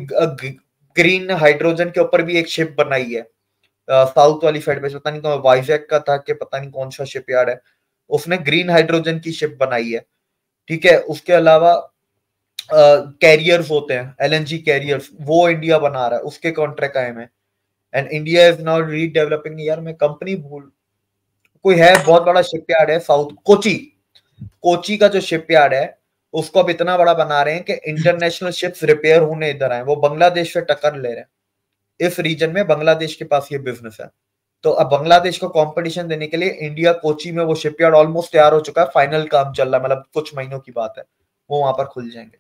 Speaker 1: ग्रीन हाइड्रोजन के ऊपर भी एक शिप बनाई है साउथ वाली साइड पे, पता नहीं कौन वाइजैक का था कि पता नहीं कौन सा शिपयार्ड है, उसने ग्रीन हाइड्रोजन की शिप बनाई है, ठीक है। उसके अलावा कैरियर्स uh, होते हैं, एलएनजी कैरियर्स, वो इंडिया बना रहा है, उसके कॉन्ट्रैक्ट आए हैं। And India is now redeveloping, यार मैं कंपनी भूल, कोई है बहुत बड़ा शिपयार्ड है साउथ, कोची, कोची का जो शिपयार्ड है उसको अब इतना बड़ा बना रहे हैं कि इंटरनेशनल शिप्स रिपेयर होने इधर आए, वो बांग्लादेश से टक्कर ले रहे हैं। इस रीजन में बांग्लादेश के पास ये बिजनेस है, तो अब बांग्लादेश को कंपटीशन देने के लिए इंडिया कोची में वो शिपयार्ड ऑलमोस्ट तैयार हो चुका है, फाइनल काम चल रहा है, मतलब कुछ महीनों की बात है, वो वहां पर खुल जाएंगे।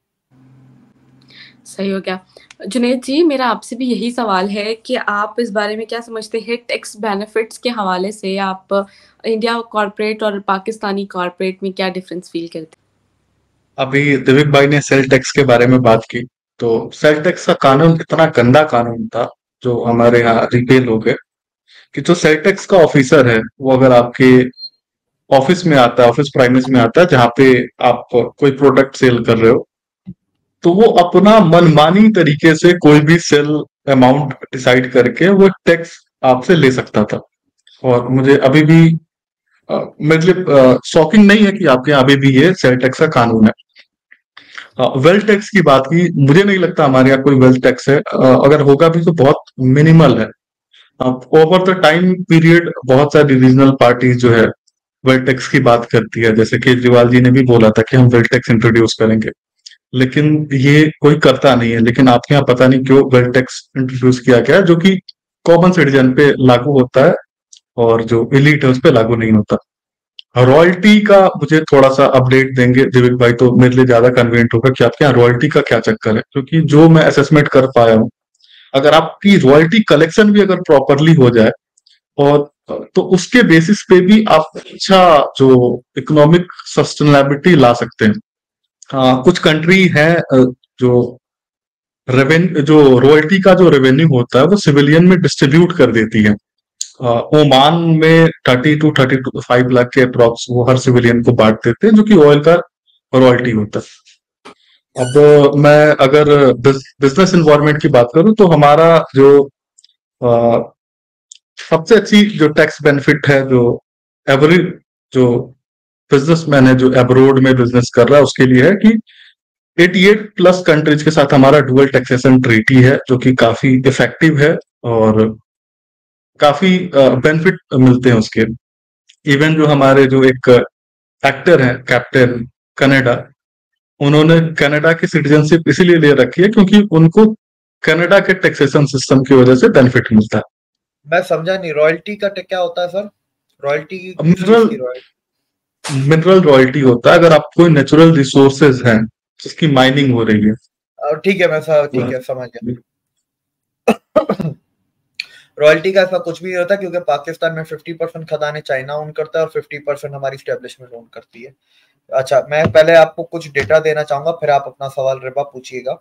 Speaker 3: सही हो गया। जुनैद जी, मेरा आपसे भी यही सवाल है कि आप इस बारे में क्या समझते हैं, टैक्स बेनिफिट्स के हवाले से आप इंडिया कॉर्पोरेट और पाकिस्तानी कॉर्पोरेट में क्या डिफरेंस फील करते हैं?
Speaker 2: अभी दिविक भाई ने सेल टैक्स के बारे में बात की, तो सेल टैक्स का कानून इतना गंदा कानून था जो हमारे यहाँ रिपेल हो गए, कि जो सेल टैक्स का ऑफिसर है वो अगर आपके ऑफिस में आता है, ऑफिस प्राइमेस में आता है जहां पे आप कोई प्रोडक्ट सेल कर रहे हो, तो वो अपना मनमानी तरीके से कोई भी सेल अमाउंट डिसाइड करके वो टैक्स आपसे ले सकता था। और मुझे अभी भी मतलब शॉकिंग नहीं है कि आपके यहाँ अभी भी ये सेल टैक्स का कानून है। वेल्थ टैक्स की बात की, मुझे नहीं लगता हमारे यहाँ कोई वेल्थ टैक्स है, अगर होगा भी तो बहुत मिनिमल है। ओवर द टाइम पीरियड बहुत सारी रीजनल पार्टीज जो है वेल्थ टैक्स की बात करती है, जैसे केजरीवाल जी ने भी बोला था कि हम वेल्थ टैक्स इंट्रोड्यूस करेंगे, लेकिन ये कोई करता नहीं है। लेकिन आपके यहाँ पता नहीं क्यों वेल्थ टैक्स इंट्रोड्यूस किया गया, जो कि कॉमन सिटीजन पे लागू होता है और जो एलीट है उस पे लागू नहीं होता। रॉयल्टी का मुझे थोड़ा सा अपडेट देंगे दिविक भाई, तो मेरे लिए ज्यादा कन्वीनियंट होगा कि आपके यहाँ रॉयल्टी का क्या चक्कर है, क्योंकि जो मैं असेसमेंट कर पाया हूँ, अगर आपकी रॉयल्टी कलेक्शन भी अगर प्रॉपरली हो जाए और तो उसके बेसिस पे भी आप अच्छा जो इकोनॉमिक सस्टेनेबिलिटी ला सकते हैं। हाँ, कुछ कंट्री है जो रेवेन्यू जो रॉयल्टी का जो रेवेन्यू होता है वो सिविलियन में डिस्ट्रीब्यूट कर देती है। ओमान में thirty two thirty two five lakh के अप्रॉक्स वो हर सिविलियन को बांट देते हैं, जो कि ऑयल का रॉयल्टी होता है। अब मैं अगर बिजनेस इन्वायरमेंट की बात करूं तो हमारा जो आ, सबसे अच्छी जो टैक्स बेनिफिट है जो एवरी जो बिजनेसमैन है जो एब्रोड में बिजनेस कर रहा है उसके लिए है कि अठासी प्लस कंट्रीज के साथ हमारा डुअल टैक्सेशन ट्रीटी है, जो कि काफी इफेक्टिव है और काफी बेनिफिट मिलते हैं उसके। इवन जो हमारे जो एक एक्टर हैं कैप्टन कनाडा, उन्होंने कनाडा की सिटीजनशिप इसीलिए ले रखी है क्योंकि उनको कनाडा के टैक्सेशन सिस्टम की वजह से बेनिफिट मिलता है।
Speaker 1: मैं समझा नहीं, रॉयल्टी का क्या होता है sir? Royalty
Speaker 2: mineral mineral royalty होता है अगर आप कोई नेचुरल रिसोर्सेज हैं जिसकी माइनिंग हो रही है।
Speaker 1: ठीक है, मैं ठीक है समझ गया। रॉयल्टी का ऐसा कुछ भी नहीं होता, क्योंकि पाकिस्तान में फिफ्टी परसेंट खदानें चाइना ओन करता है और फिफ्टी परसेंट हमारी स्टैब्लिशमेंट ओन करती है। अच्छा, मैं पहले आपको कुछ डेटा देना चाहूंगा, फिर आप अपना सवाल रिबा पूछिएगा।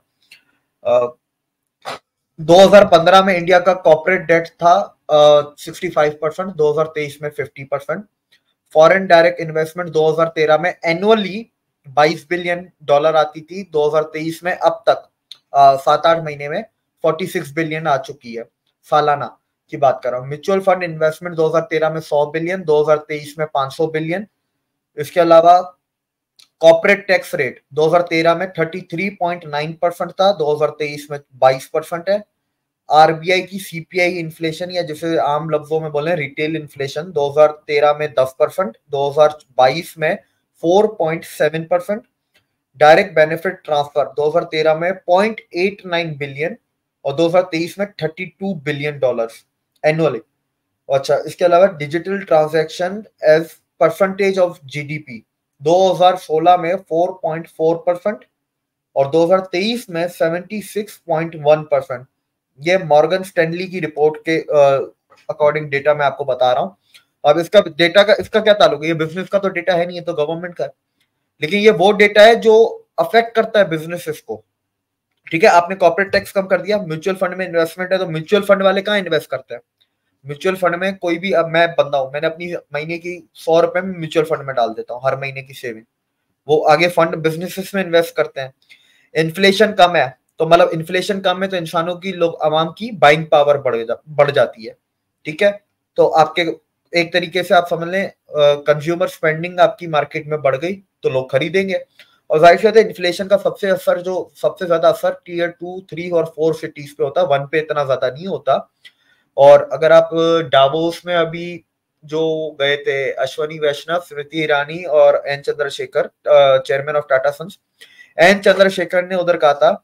Speaker 1: दो हज़ार पंद्रह में इंडिया का कॉर्पोरेट डेट था सिक्सटी फाइव परसेंट, दो हज़ार तेईस में fifty percent. Foreign direct investment दो हज़ार तेरह में एनुअली बाईस बिलियन डॉलर आती थी, दो हज़ार तेईस में अब तक सात आठ महीने में छियालीस बिलियन आ चुकी है, सालाना की बात कर रहा हूँ। म्यूचुअल फंड इन्वेस्टमेंट दो हज़ार तेरह में सौ बिलियन, दो हज़ार तेईस में पाँच सौ बिलियन। इसके अलावा कॉर्पोरेट टैक्स रेट दो हज़ार तेरह में तैंतीस पॉइंट नौ परसेंट था, दो हज़ार तेईस में बाईस परसेंट है। आरबीआई की सीपीआई इन्फ्लेशन, या जिसे आम लफ्जों में बोले रिटेल इन्फ्लेशन, दो हज़ार तेरह में दस परसेंट, दो हज़ार बाईस में चार पॉइंट सात परसेंट। डायरेक्ट बेनिफिट ट्रांसफर दो हज़ार तेरह में zero point eight nine billion और दो हज़ार तेईस में बत्तीस बिलियन डॉलर्स एनुअली। अच्छा, इसके अलावा digital transaction as percentage of GDP दो हज़ार सोलह में चार पॉइंट चार परसेंट और दो हज़ार तेईस में छिहत्तर पॉइंट एक परसेंट। ये मॉर्गन स्टैनली की रिपोर्ट के अकॉर्डिंग डेटा मैं आपको बता रहा हूँ। अब इसका डेटा का इसका क्या ताल्लुक है, ये बिजनेस का तो डेटा है नहीं, ये तो गवर्नमेंट का है, लेकिन ये वो डेटा है जो अफेक्ट करता है बिजनेसेस को। ठीक है, आपने कॉर्पोरेट टैक्स कम कर दिया, म्यूचुअल फंड में इन्वेस्टमेंट है, तो म्यूचुअल फंड वाले कहाँ इन्वेस्ट करते हैं? म्यूचुअल फंड में कोई भी, अब मैं बंदा हूं, मैंने अपनी महीने की सौ रुपए में म्यूचुअल फंड में डाल देता हूँ, हर महीने की सेविंग, वो आगे फंड बिजनेसेस में इन्वेस्ट करते हैं। इन्फ्लेशन कम है तो मतलब इन्फ्लेशन कम है तो इंसानों की, लोग आवाम की बाइंग पावर बढ़ जा, बढ़ जाती है। ठीक है, तो आपके एक तरीके से आप समझ लें कंज्यूमर स्पेंडिंग आपकी मार्केट में बढ़ गई तो लोग खरीदेंगे। और जाहिर सी बात है इन्फ्लेशन का सबसे असर, जो सबसे ज्यादा असर टीयर टू थ्री और फोर सिटीज पे होता है, वन पे इतना ज्यादा नहीं होता। और अगर आप डावोस में अभी जो गए थे, अश्वनी वैष्णव, स्मृति ईरानी और N Chandrashekhar, chairman of Tata Sons, N Chandrashekhar ने उधर कहा था,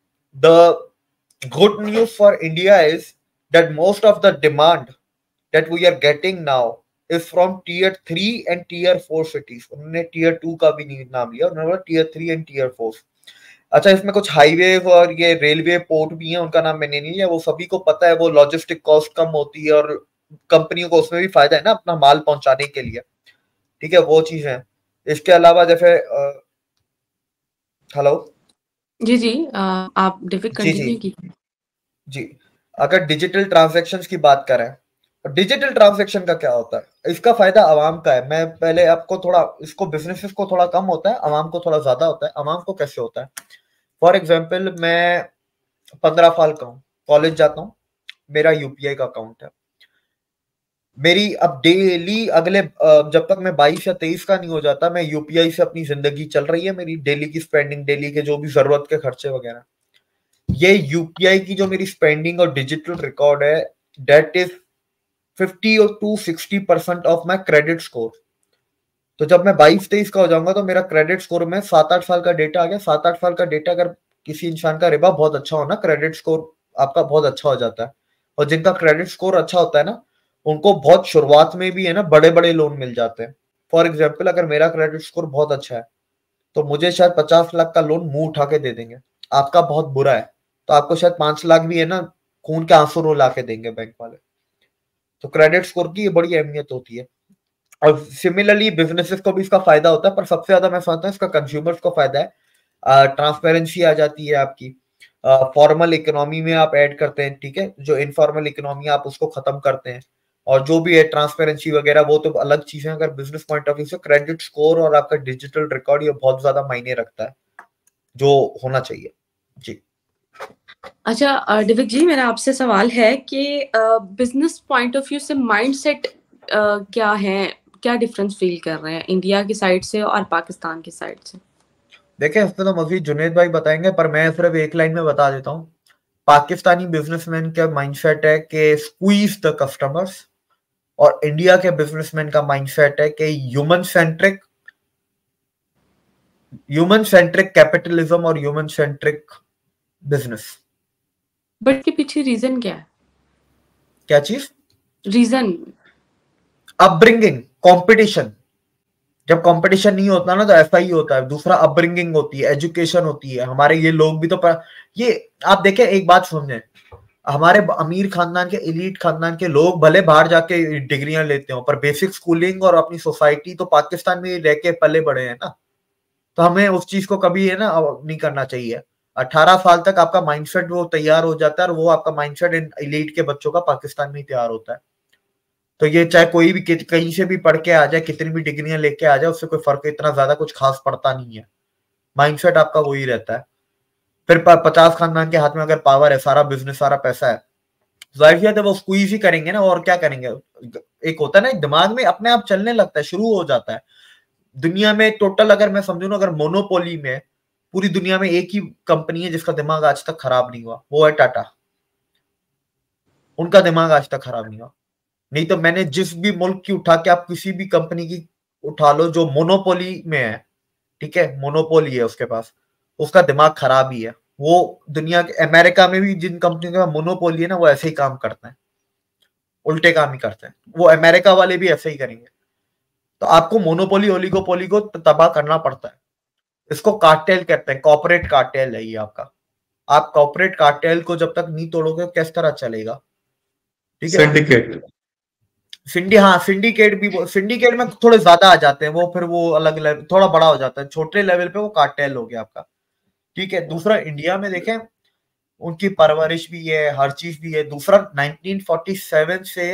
Speaker 1: the good news for India is that most of the demand that we are getting now is from tier three and tier four cities. उन्होंने टीयर टू का भी नहीं नाम लिया, उन्होंने बोला tier three and tier four. अच्छा, इसमें कुछ हाईवे और ये रेलवे पोर्ट भी है, उनका नाम मैंने नहीं लिया, वो सभी को पता है, वो लॉजिस्टिक कॉस्ट कम होती है और कंपनियों को उसमें भी फायदा है ना अपना माल पहुंचाने के लिए। ठीक है, वो चीज है। इसके अलावा जैसे हेलो
Speaker 3: जी जी आ, आप डिफिक कंटिन्यू की
Speaker 1: जी। अगर डिजिटल ट्रांजैक्शंस की बात करें, डिजिटल ट्रांजैक्शन का क्या होता है, इसका फायदा आवाम का है। मैं पहले आपको थोड़ा, इसको बिजनेसेस को थोड़ा कम होता है, आवाम को थोड़ा ज्यादा होता है। आवाम को कैसे होता है, फॉर एग्जाम्पल मैं पंद्रह साल का हूँ, कॉलेज जाता हूँ, मेरा यूपीआई का अकाउंट है, मेरी अब डेली अगले जब तक मैं बाईस या तेईस का नहीं हो जाता, मैं यूपीआई से अपनी जिंदगी चल रही है, मेरी डेली की स्पेंडिंग, डेली के जो भी जरूरत के खर्चे वगैरह, ये यूपीआई की जो मेरी स्पेंडिंग और डिजिटल रिकॉर्ड है, डेट इज फिफ्टी और to sixty percent of my credit score. तो जब मैं बाईस तेईस का हो जाऊंगा तो मेरा क्रेडिट स्कोर में सात आठ साल का डेटा आ गया। सात आठ साल का डेटा, अगर किसी इंसान का रिबा बहुत अच्छा हो ना, क्रेडिट स्कोर आपका बहुत अच्छा हो जाता है। और जिनका क्रेडिट स्कोर अच्छा होता है ना, उनको बहुत शुरुआत में भी है ना बड़े बड़े लोन मिल जाते हैं। फॉर एग्जाम्पल, अगर मेरा क्रेडिट स्कोर बहुत अच्छा है तो मुझे शायद पचास लाख का लोन मुंह उठा के दे देंगे। आपका बहुत बुरा है तो आपको शायद पांच लाख भी है ना खून के आंसू रुला के देंगे बैंक वाले। तो क्रेडिट स्कोर की बड़ी अहमियत होती है। और सिमिलरली बिजनेसेस को भी इसका फायदा होता है, पर सबसे ज्यादा मैं समझता हूँ इसका कंज्यूमर्स को फायदा है। ट्रांसपेरेंसी आ जाती है आपकी, फॉर्मल इकोनॉमी में आप ऐड करते हैं। ठीक है, जो इनफॉर्मल इकोनॉमी आप उसको खत्म करते हैं, और जो भी है ट्रांसपेरेंसी वगैरह वो तो अलग चीज है। अगर बिजनेस पॉइंट ऑफ व्यू से क्रेडिट स्कोर और आपका डिजिटल रिकॉर्ड ये बहुत ज्यादा मायने रखता है, जो होना चाहिए। जी
Speaker 3: अच्छा डिविक जी, मेरा आपसे सवाल है कि बिजनेस पॉइंट ऑफ व्यू से माइंडसेट क्या है, क्या डिफरेंस फील कर रहे हैं इंडिया की साइड से और पाकिस्तान की साइड से?
Speaker 1: देखिए, इसमें तो मजीद जुनेद भाई बताएंगे, पर मैं सिर्फ एक लाइन में बता देता हूँ। पाकिस्तानी बिजनेसमैन का माइंडसेट है कि स्क्वीज द कस्टमर्स, और इंडिया के बिजनेसमैन का माइंडसेट है कि human centric human centric capitalism और ह्यूमन सेंट्रिक बिजनेस।
Speaker 3: बट के पीछे रीजन क्या है?
Speaker 1: क्या चीज?
Speaker 3: Reason
Speaker 1: upbringing, competition. जब कंपटीशन नहीं होता ना तो ऐसा ही होता है। दूसरा अपब्रिंगिंग होती है, एजुकेशन होती है। हमारे ये लोग भी तो पर, ये आप देखें, एक बात समझें, हमारे अमीर खानदान के, एलीट खानदान के लोग भले बाहर जाके डिग्रियां लेते हो, पर बेसिक स्कूलिंग और अपनी सोसाइटी तो पाकिस्तान में रह के पले बड़े हैं ना। तो हमें उस चीज को कभी है ना नहीं करना चाहिए। अठारह साल तक आपका माइंडसेट वो तैयार हो जाता है, और वो आपका माइंडसेट इन एलीट के बच्चों का पाकिस्तान में ही तैयार होता है। तो ये चाहे कोई भी कहीं से भी पढ़ के आ जाए, कितनी भी डिग्रियां लेके आ जाए, उससे कोई फर्क इतना ज्यादा कुछ खास पड़ता नहीं है। माइंडसेट आपका वही रहता है। फिर पचास खानदान के हाथ में अगर पावर है, सारा बिजनेस, सारा पैसा है, जाहिर सी बात है वो स्क्वीज ही करेंगे ना, और क्या करेंगे। एक होता है ना, दिमाग में अपने आप चलने लगता है, शुरू हो जाता है। दुनिया में टोटल अगर मैं समझू ना, अगर मोनोपोली में पूरी दुनिया में एक ही कंपनी है जिसका दिमाग आज तक खराब नहीं हुआ, वो है टाटा। उनका दिमाग आज तक खराब नहीं हुआ। नहीं तो मैंने जिस भी मुल्क की उठा के, आप किसी भी कंपनी की उठा लो जो मोनोपोली में है, ठीक है, मोनोपोली है उसके पास, उसका दिमाग खराब ही है। वो दुनिया के, अमेरिका में भी जिन कंपनियों का मोनोपोली है ना, वो ऐसे ही काम करते हैं, उल्टे काम ही करते हैं। वो अमेरिका वाले भी ऐसे ही करेंगे। तो आपको मोनोपोली, ओलिगोपोली को तबाह करना पड़ता है। इसको कार्टेल कहते हैं, कॉर्पोरेट कार्टेल है ये आपका। आप कॉर्पोरेट कार्टेल को जब तक नहीं तोड़ोगे किस तरह चलेगा, ठीक है।
Speaker 2: सिंडिकेट,
Speaker 1: सिंडी हाँ सिंडिकेट भी, सिंडिकेट में थोड़े ज्यादा आ जाते हैं वो, फिर वो अलग लेवल, थोड़ा बड़ा हो जाता है। छोटे लेवल पे वो कार्टेल हो गया आपका, ठीक है। दूसरा, इंडिया में देखें, उनकी परवरिश भी है, हर चीज भी है। दूसरा, नाइनटीन फोर्टी सेवन से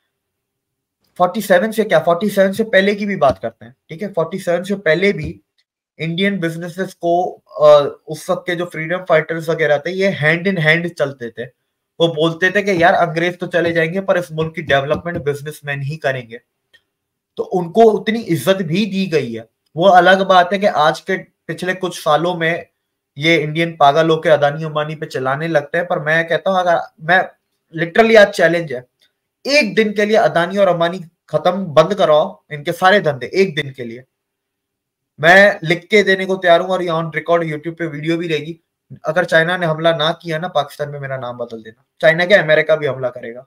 Speaker 1: सैंतालीस से क्या सैंतालीस से पहले की भी बात करते हैं, ठीक है। सैंतालीस से पहले भी इंडियन बिजनेसेस को उस वक्त के जो फ्रीडम फाइटर्स वगैरह थे, ये हैंड इन हैंड चलते थे। वो बोलते थे कि यार अंग्रेज तो चले जाएंगे, पर इस मुल्क की डेवलपमेंट बिजनेसमैन ही करेंगे। तो उनको उतनी इज्जत भी दी गई है। वो अलग बात है कि आज के पिछले कुछ सालों में ये इंडियन पागल होकर अदानी अंबानी पे चलाने लगते हैं। पर मैं कहता हूं, अगर मैं लिटरली आज चैलेंज है, एक दिन के लिए अदानी और अंबानी खत्म, बंद कराओ इनके सारे धंधे, एक दिन के लिए मैं लिख के देने को तैयार हूं। और ये ऑन रिकॉर्ड यूट्यूब पे वीडियो भी रहेगी। अगर चाइना ने हमला ना किया ना पाकिस्तान में, मेरा नाम बदल देना। चाइना क्या, अमेरिका भी हमला करेगा।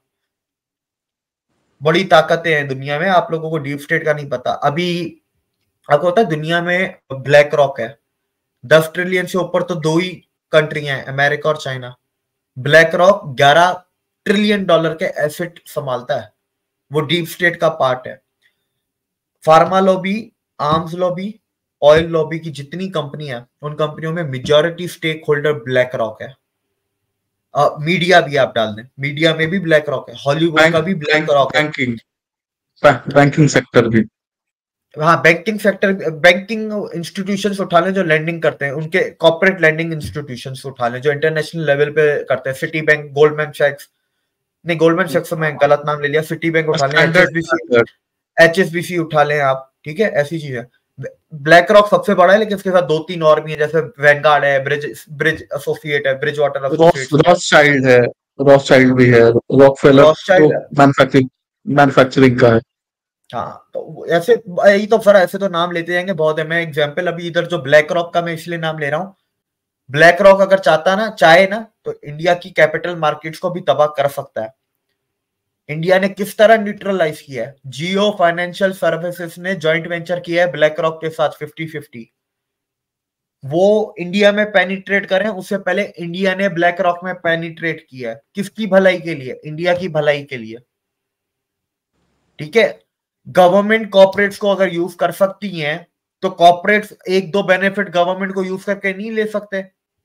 Speaker 1: बड़ी ताकतें हैं दुनिया में, आप लोगों को डीप स्टेट का नहीं पता। अभी आपको पता है दुनिया में ब्लैक रॉक है, दस ट्रिलियन से ऊपर तो दो ही कंट्री हैं, अमेरिका और चाइना। ब्लैक रॉक ग्यारह ट्रिलियन डॉलर के एसेट संभालता है, वो डीप स्टेट का पार्ट है। Pharma lobby, arms lobby, oil lobby की जितनी कंपनियां, उन कंपनियों में majority stakeholder BlackRock है। आ, मीडिया भी आप डाल दें, मीडिया में भी ब्लैक रॉक है, हॉलीवुड का भी ब्लैक रॉक है,
Speaker 2: बैंकिंग बैंकिंग सेक्टर भी,
Speaker 1: हाँ बैंकिंग सेक्टर, बैंकिंग इंस्टीट्यूशंस उठा लें जो लैंडिंग करते हैं, उनके कॉर्पोरेट लैंडिंग इंस्टीट्यूशंस उठा लें जो इंटरनेशनल लेवल पे करते हैं। सिटी बैंक, गोल्डमैन सैक्स, नहीं गोल्डमैन सैक्स में गलत नाम ले लिया, सिटी बैंक उठा लें, एचएसबीसी एचएसबीसी उठा लें आप, ठीक है। ऐसी चीज है। ब्लैक रॉक सबसे बड़ा है, लेकिन इसके साथ दो तीन और भी है, जैसे वैनगार्ड है, ब्रिज ब्रिज एसोसिएट है, ब्रिज वाटर एसोसिएट,
Speaker 2: रॉथस्चाइल्ड है, रॉथस्चाइल्ड भी है, रॉकफेलर मैन्युफैक्चरिंग मैन्युफैक्चरिंग का है।
Speaker 1: हाँ, तो ऐसे यही तो फर्क, ऐसे तो नाम लेते जाएंगे बहुत है। मैं एग्जांपल अभी इधर जो ब्लैक रॉक का मैं इसलिए नाम ले रहा हूँ, ब्लैक रॉक अगर चाहता ना चाहे ना तो इंडिया की कैपिटल मार्केट्स को भी तबाह कर सकता है। इंडिया ने किस तरह न्यूट्रलाइज किया है, जियो फाइनेंशियल सर्विसेज ने जॉइंट वेंचर किया है ब्लैक रॉक के साथ फिफ्टी फिफ्टी। वो इंडिया में पेनिट्रेट करें उससे पहले इंडिया ने ब्लैक रॉक में पेनिट्रेट किया है। किसकी भलाई के लिए? इंडिया की भलाई के लिए, ठीक है। गवर्नमेंट कॉर्पोरेट्स को अगर यूज कर सकती हैं तो कॉर्पोरेट्स एक दो बेनिफिट गवर्नमेंट को यूज करके नहीं ले सकते।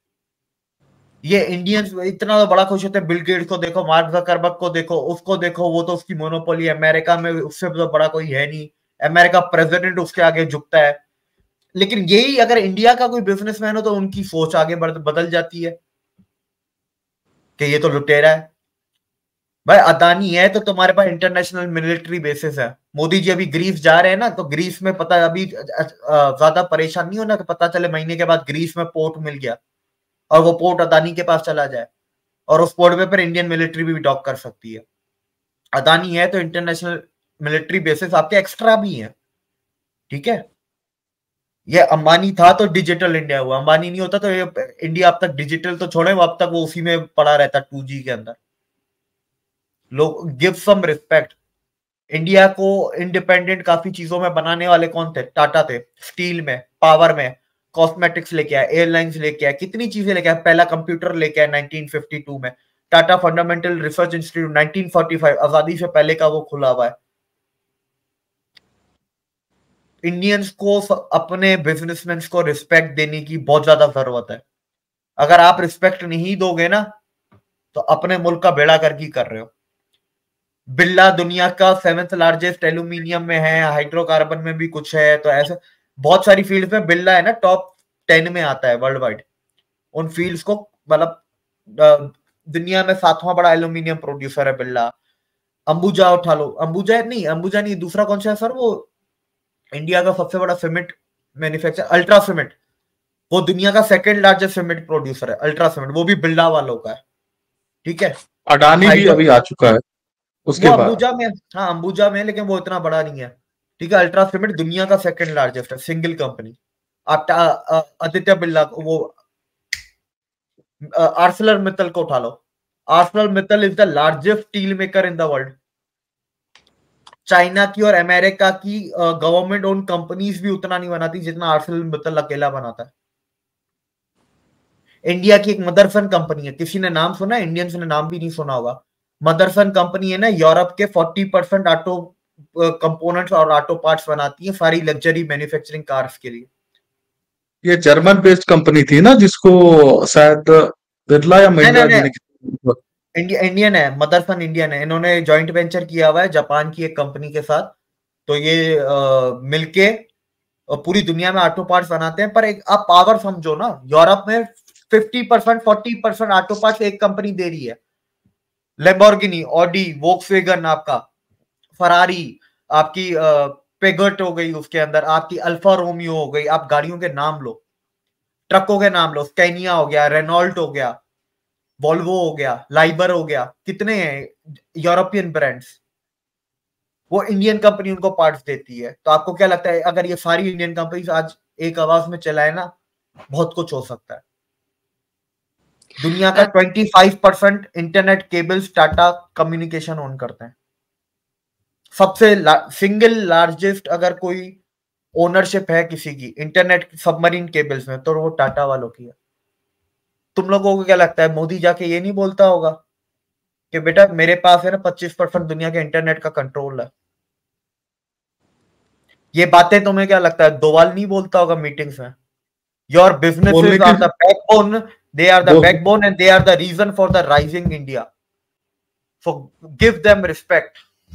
Speaker 1: ये इंडियंस इतना तो बड़ा खुश होते हैं, बिल गेट्स को देखो, मार्क जकरबर्ग को देखो, उसको देखो, वो तो उसकी मोनोपोली अमेरिका में, उससे तो बड़ा कोई है नहीं। अमेरिका प्रेसिडेंट उसके आगे झुकता है। लेकिन यही अगर इंडिया का कोई बिजनेसमैन हो तो उनकी सोच आगे बदल जाती है कि ये तो लुटेरा है। भाई अदानी है तो तुम्हारे पास इंटरनेशनल मिलिट्री बेसिस है। मोदी जी अभी ग्रीस जा रहे हैं ना, तो ग्रीस में पता अभी ज्यादा परेशान नहीं होना कि पता चले महीने के बाद ग्रीस में पोर्ट मिल गया और वो पोर्ट अदानी के पास चला जाए और उस पोर्ट पे फिर इंडियन मिलिट्री भी डॉक कर सकती है। अदानी है तो इंटरनेशनल मिलिट्री बेसिस आपके एक्स्ट्रा भी है, ठीक है। ये अंबानी था तो डिजिटल इंडिया हुआ, अंबानी नहीं होता तो ये इंडिया अब तक डिजिटल तो छोड़े, वो अब तक वो उसी में पड़ा रहता टू जी के अंदर। लोग गिव सम रिस्पेक्ट। इंडिया को इंडिपेंडेंट काफी चीजों में बनाने वाले कौन थे? टाटा थे। स्टील में, पावर में, कॉस्मेटिक्स लेके आए, एयरलाइंस लेके आए, कितनी चीजें लेके आए। पहला कंप्यूटर लेके आए नाइनटीन फिफ्टी टू में। Tata fundamental research institute nineteen forty five, आजादी से पहले का वो खुला हुआ है। इंडियंस को अपने बिजनेसमैन को रिस्पेक्ट देने की बहुत ज्यादा जरूरत है। अगर आप रिस्पेक्ट नहीं दोगे ना तो अपने मुल्क का बेड़ा गर्क ही कर रहे हो। बिरला दुनिया का सेवेंथ लार्जेस्ट एल्यूमिनियम में है, हाइड्रोकार्बन में भी कुछ है, तो ऐसे बहुत सारी फील्ड्स में बिरला है ना टॉप टेन में आता है वर्ल्ड वाइड। उन फील्ड्स को मतलब दुनिया में सातवां बड़ा एल्यूमिनियम प्रोड्यूसर है बिरला। अंबुजा उठा लो, अंबुजा नहीं अंबुजा नहीं दूसरा कौन सा है सर, वो इंडिया का सबसे बड़ा सीमेंट मैन्युफैक्चर अल्ट्रा सीमेंट, वो दुनिया का सेकंड लार्जेस्ट सीमेंट प्रोड्यूसर है अल्ट्रा सीमेंट, वो भी बिरला वालों का है। ठीक है,
Speaker 2: अडानी भी अभी आ चुका है उसके
Speaker 1: वो
Speaker 2: बाद।
Speaker 1: अंबुजा में, हाँ अंबुजा में, लेकिन वो इतना बड़ा नहीं है। ठीक है, अल्ट्रा सीमेंट दुनिया का सेकंड लार्जेस्ट है, सिंगल कंपनी। आप आदित्य बिरला, वो आर्सेलर मित्तल को उठा लो, Arcelor Mittal is the largest steel maker in the world. China की और अमेरिका की गवर्नमेंट ओन कंपनीज भी उतना नहीं बनाती जितना आर्सेलर मित्तल अकेला बनाता है। इंडिया की एक मदरसन कंपनी है, किसी ने नाम सुना, इंडियंस ने नाम भी नहीं सुना होगा। मदरसन कंपनी है ना, यूरोप के चालीस परसेंट ऑटो कंपोनेंट्स और ऑटो पार्ट्स बनाती है, सारी लग्जरी मैन्युफैक्चरिंग कार्स के लिए।
Speaker 2: ये जर्मन बेस्ड कंपनी थी ना, जिसको शायद बिरला या महिंद्रा जी ने,
Speaker 1: इंडिया इंडियन है, मदरसन इंडियन है। इन्होंने जॉइंट वेंचर किया हुआ है जापान की एक कंपनी के साथ, तो ये आ, मिलके पूरी दुनिया में ऑटो पार्ट्स बनाते हैं। पर एक आप पावर समझो ना, यूरोप में पचास परसेंट चालीस परसेंट ऑटो पार्ट्स एक कंपनी दे रही है। लैम्बोर्गिनी, ऑडी, वोक्सवैगन, आपका फरारी, आपकी पेगट हो गई, उसके अंदर आपकी अल्फा रोमियो हो गई। आप गाड़ियों के नाम लो, ट्रकों के नाम लो, स्कैनिया हो गया, रेनॉल्ट हो गया, वॉल्वो हो गया, लाइबर हो गया, कितने हैं यूरोपियन ब्रांड्स, वो इंडियन कंपनी उनको पार्ट्स देती है। तो आपको क्या लगता है, अगर ये सारी इंडियन कंपनीज आज एक आवाज में चलाए ना, बहुत कुछ हो सकता है। दुनिया का पच्चीस percent internet cables Tata communication own करते हैं। सबसे ला, सिंगल लार्जेस्ट अगर कोई ओनरशिप है किसी की इंटरनेट सबमरीन केबल्स में, तो वो टाटा वालों की है। तुम लोगों को क्या लगता है, मोदी जाके ये नहीं बोलता होगा कि बेटा मेरे पास है ना पच्चीस परसेंट दुनिया के इंटरनेट का कंट्रोल है? ये बातें तुम्हें क्या लगता है दोवाल नहीं बोलता होगा मीटिंग्स में? Your businesses are the backbone, they are the backbone and they are the reason for the rising India, so give them respect.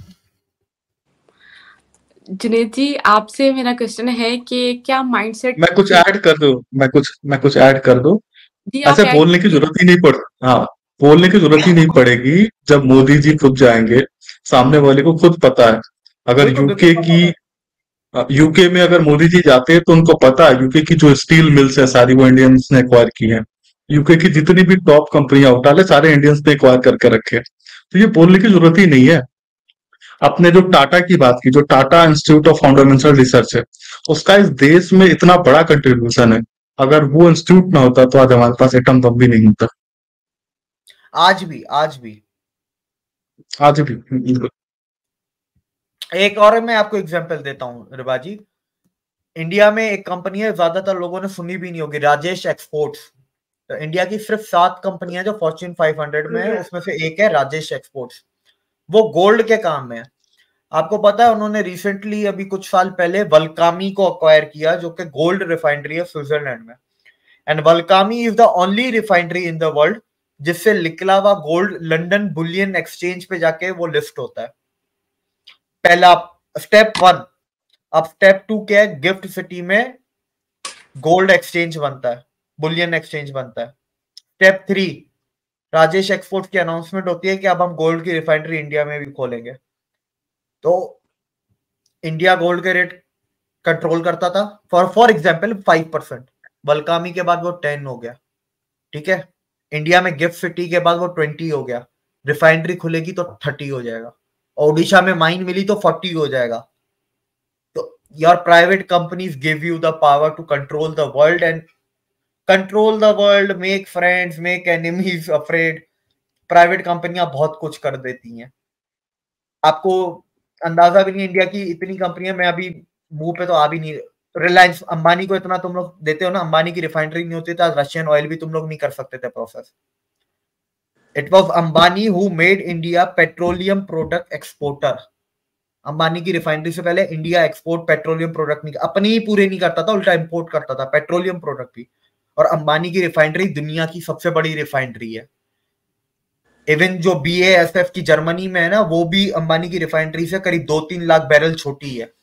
Speaker 3: Juned ji, आपसे मेरा क्वेश्चन है कि क्या माइंडसेट,
Speaker 2: मैं कुछ ऐड कर दूं मैं कुछ मैं कुछ ऐड कर दूं ऐसे बोलने की जरूरत ही नहीं पड़ हाँ बोलने की जरूरत ही नहीं पड़ेगी जब मोदी जी खुद जाएंगे। सामने वाले को खुद पता है, अगर यूके की यूके में अगर मोदी जी जाते हैं तो उनको पता है यूके की जो स्टील मिल्स है सारी वो इंडियंस ने एक्वायर की है। यूके की जितनी भी टॉप कंपनियां उठा ले सारे इंडियंस ने एक्वायर करके रखे, तो ये बोलने की जरूरत ही नहीं है। अपने जो टाटा की बात की, जो Tata institute of fundamental research है, उसका इस देश में इतना बड़ा कंट्रीब्यूशन है। अगर वो इंस्टीट्यूट ना होता तो आज हमारे पास एटम बम भी नहीं होता।
Speaker 1: आज भी आज भी
Speaker 2: आज भी
Speaker 1: एक और मैं आपको एग्जांपल देता हूं रिबाजी। इंडिया में एक कंपनी है, ज्यादातर लोगों ने सुनी भी नहीं होगी, राजेश एक्सपोर्ट्स। तो इंडिया की सिर्फ सात कंपनियां जो फॉर्च्यून पाँच सौ में है, उसमें से एक है राजेश एक्सपोर्ट्स। वो गोल्ड के काम में है। आपको पता है उन्होंने रिसेंटली अभी कुछ साल पहले वल्कामी को अक्वायर किया, जो कि गोल्ड रिफाइनरी है स्विट्जरलैंड में। And Valcambi is the only refinery in the world जिससे निकला हुआ गोल्ड लंदन बुलियन एक्सचेंज पे जाके वो लिस्ट होता है। पहला स्टेप वन। अब स्टेप टू क्या है, गिफ्ट सिटी में गोल्ड एक्सचेंज बनता है, बुलियन एक्सचेंज बनता है। स्टेप थ्री, राजेश एक्सपोर्ट की अनाउंसमेंट होती है कि अब हम गोल्ड की रिफाइनरी इंडिया में भी खोलेंगे। तो इंडिया गोल्ड के रेट कंट्रोल करता था for for example five percent, Valcambi के बाद वो टेन हो गया। ठीक है, इंडिया में गिफ्ट सिटी के बाद वो ट्वेंटी हो गया, रिफाइनरी खुलेगी तो थर्टी हो जाएगा, ओडिशा में माइन मिली तो फोर्टी हो जाएगा। तो your private companies give you the power to control the world and control the world, make friends, make enemies afraid. Private कंपनियां बहुत कुछ कर देती हैं, आपको अंदाजा भी नहीं। इंडिया की इतनी कंपनियां, मैं अभी मुंह पे तो आ भी नहीं, रिलायंस अंबानी को इतना तुम लोग देते हो ना, अंबानी की रिफाइनरी नहीं होती तो रशियन ऑयल भी तुम लोग नहीं कर सकते थे process. It was Ambani who made India petroleum product exporter. Ambani की रिफाइनरी से पहले इंडिया एक्सपोर्ट पेट्रोलियम प्रोडक्ट नहीं, अपनी ही पूरे नहीं करता था, उल्टा इंपोर्ट करता था पेट्रोलियम प्रोडक्ट भी। और अंबानी की रिफाइनरी दुनिया की सबसे बड़ी रिफाइनरी है। इवन जो बी ए एस एफ की जर्मनी में है ना, वो भी अंबानी की रिफाइनरी से करीब दो तीन लाख बैरल छोटी है।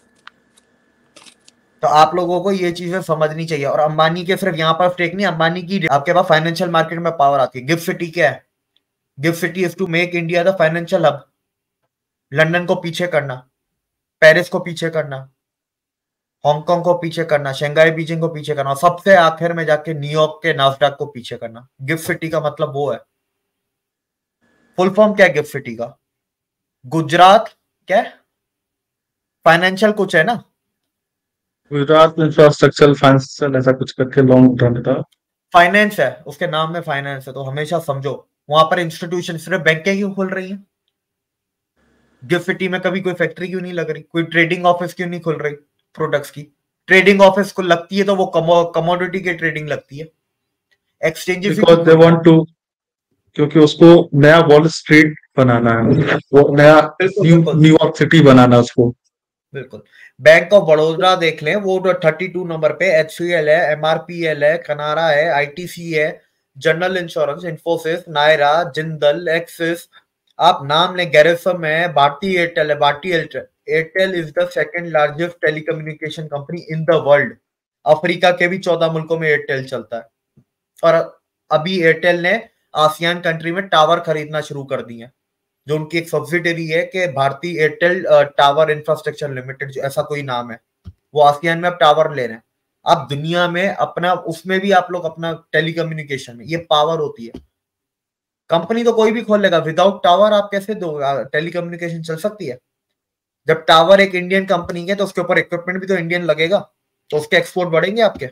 Speaker 1: तो आप लोगों को ये चीजें समझनी चाहिए। और अंबानी के सिर्फ यहाँ पर स्टेक नहीं, अंबानी की आपके पास फाइनेंशियल मार्केट में पावर आती है। गिफ्ट सिटी क्या है? GIFT City is to make India the financial hub. London को पीछे करना, पेरिस को पीछे करना, हांगकांग को पीछे करना, शंघाई बीजिंग को पीछे करना, सबसे आखिर में जाके न्यूयॉर्क के नास्डैक को पीछे करना। गिफ्ट सिटी का मतलब वो है। फुल फॉर्म क्या है गिफ्ट सिटी का? गुजरात क्या है? फाइनेंशियल कुछ है ना,
Speaker 2: गुजरात इंफ्रास्ट्रक्चर फाइनेंशियल ऐसा कुछ करके लॉन्ग रन था।
Speaker 1: फाइनेंस है, उसके नाम में फाइनेंस है। तो हमेशा समझो वहां पर इंस्टीट्यूशन सिर्फ बैंकें क्यों खुल रही हैं? गिफ्ट सिटी में कभी कोई फैक्ट्री क्यों नहीं लग रही? कोई ट्रेडिंग ऑफिस क्यों नहीं खुल रही प्रोडक्ट्स की? ट्रेडिंग ऑफिस को लगती है तो वो कमोडिटी की ट्रेडिंग लगती है। Exchanges
Speaker 2: because they want to, क्योंकि उसको नया वॉल स्ट्रीट बनाना है, वो नया न्यूयॉर्क सिटी बनाना उसको।
Speaker 1: बिल्कुल। बैंक ऑफ बड़ौदा देख लें, वो थर्टी टू नंबर पे एच सी एल है, एम आर पी एल है, कनारा है, आई टी सी है, general insurance, Infosys, Nayara, Jindal, Axis, आप नाम लें, गैरिसम है, भारतीय एयरटेल है। Bharti Airtel Airtel is the second largest telecommunication company in the world. Africa के भी चौदह मुल्कों में एयरटेल चलता है। और अभी एयरटेल ने आसियान कंट्री में टावर खरीदना शुरू कर दिए हैं, जो उनकी एक सब्सिडरी है कि भारतीय एयरटेल टावर इंफ्रास्ट्रक्चर लिमिटेड, जो ऐसा कोई नाम है, वो आसियान में अब टावर ले रहे हैं। आप दुनिया में अपना, उसमें भी आप लोग अपना टेलीकम्युनिकेशन में, ये पावर होती है। कंपनी तो कोई भी खोल लेगा, विदाउट टावर आप कैसे दो टेलीकम्युनिकेशन चल सकती है? जब टावर एक इंडियन कंपनी है तो उसके ऊपर इक्विपमेंट भी तो इंडियन लगेगा, तो उसके एक्सपोर्ट बढ़ेंगे आपके।